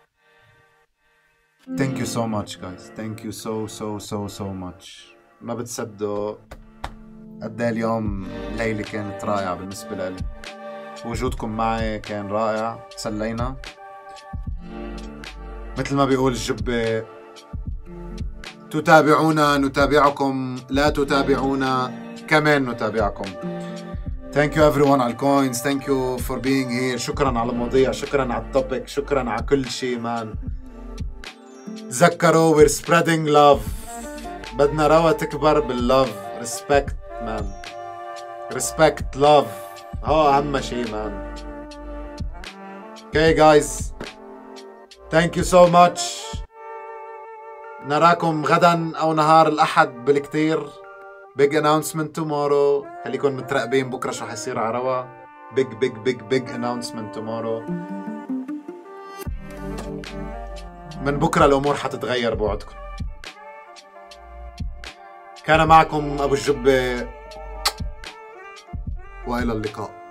Thank you so much guys. Thank you so much. ما بتصدقوا قد ايه اليوم ليلة كانت رائعة بالنسبة لي. وجودكم معي كان رائع، تسلينا. مثل ما بيقول الجبة، تتابعونا نتابعكم، لا تتابعونا كمان نتابعكم. Thank you everyone على الكوينز. Thank you for being here. شكرا على المواضيع، شكرا على التوبيك، شكرا على كل شيء مان. تذكروا we're spreading love. بدنا روا تكبر باللوف. respect man. respect love. هو أهم شيء man. Okay guys. Thank you so much. نراكم غدا أو نهار الأحد بالكتير. big announcement tomorrow. خليكم متراقبين بكرة شو حيصير على روا. big announcement tomorrow. من بكرة الأمور حتتغير بوعدكم. كان معكم أبو الجبة وإلى اللقاء.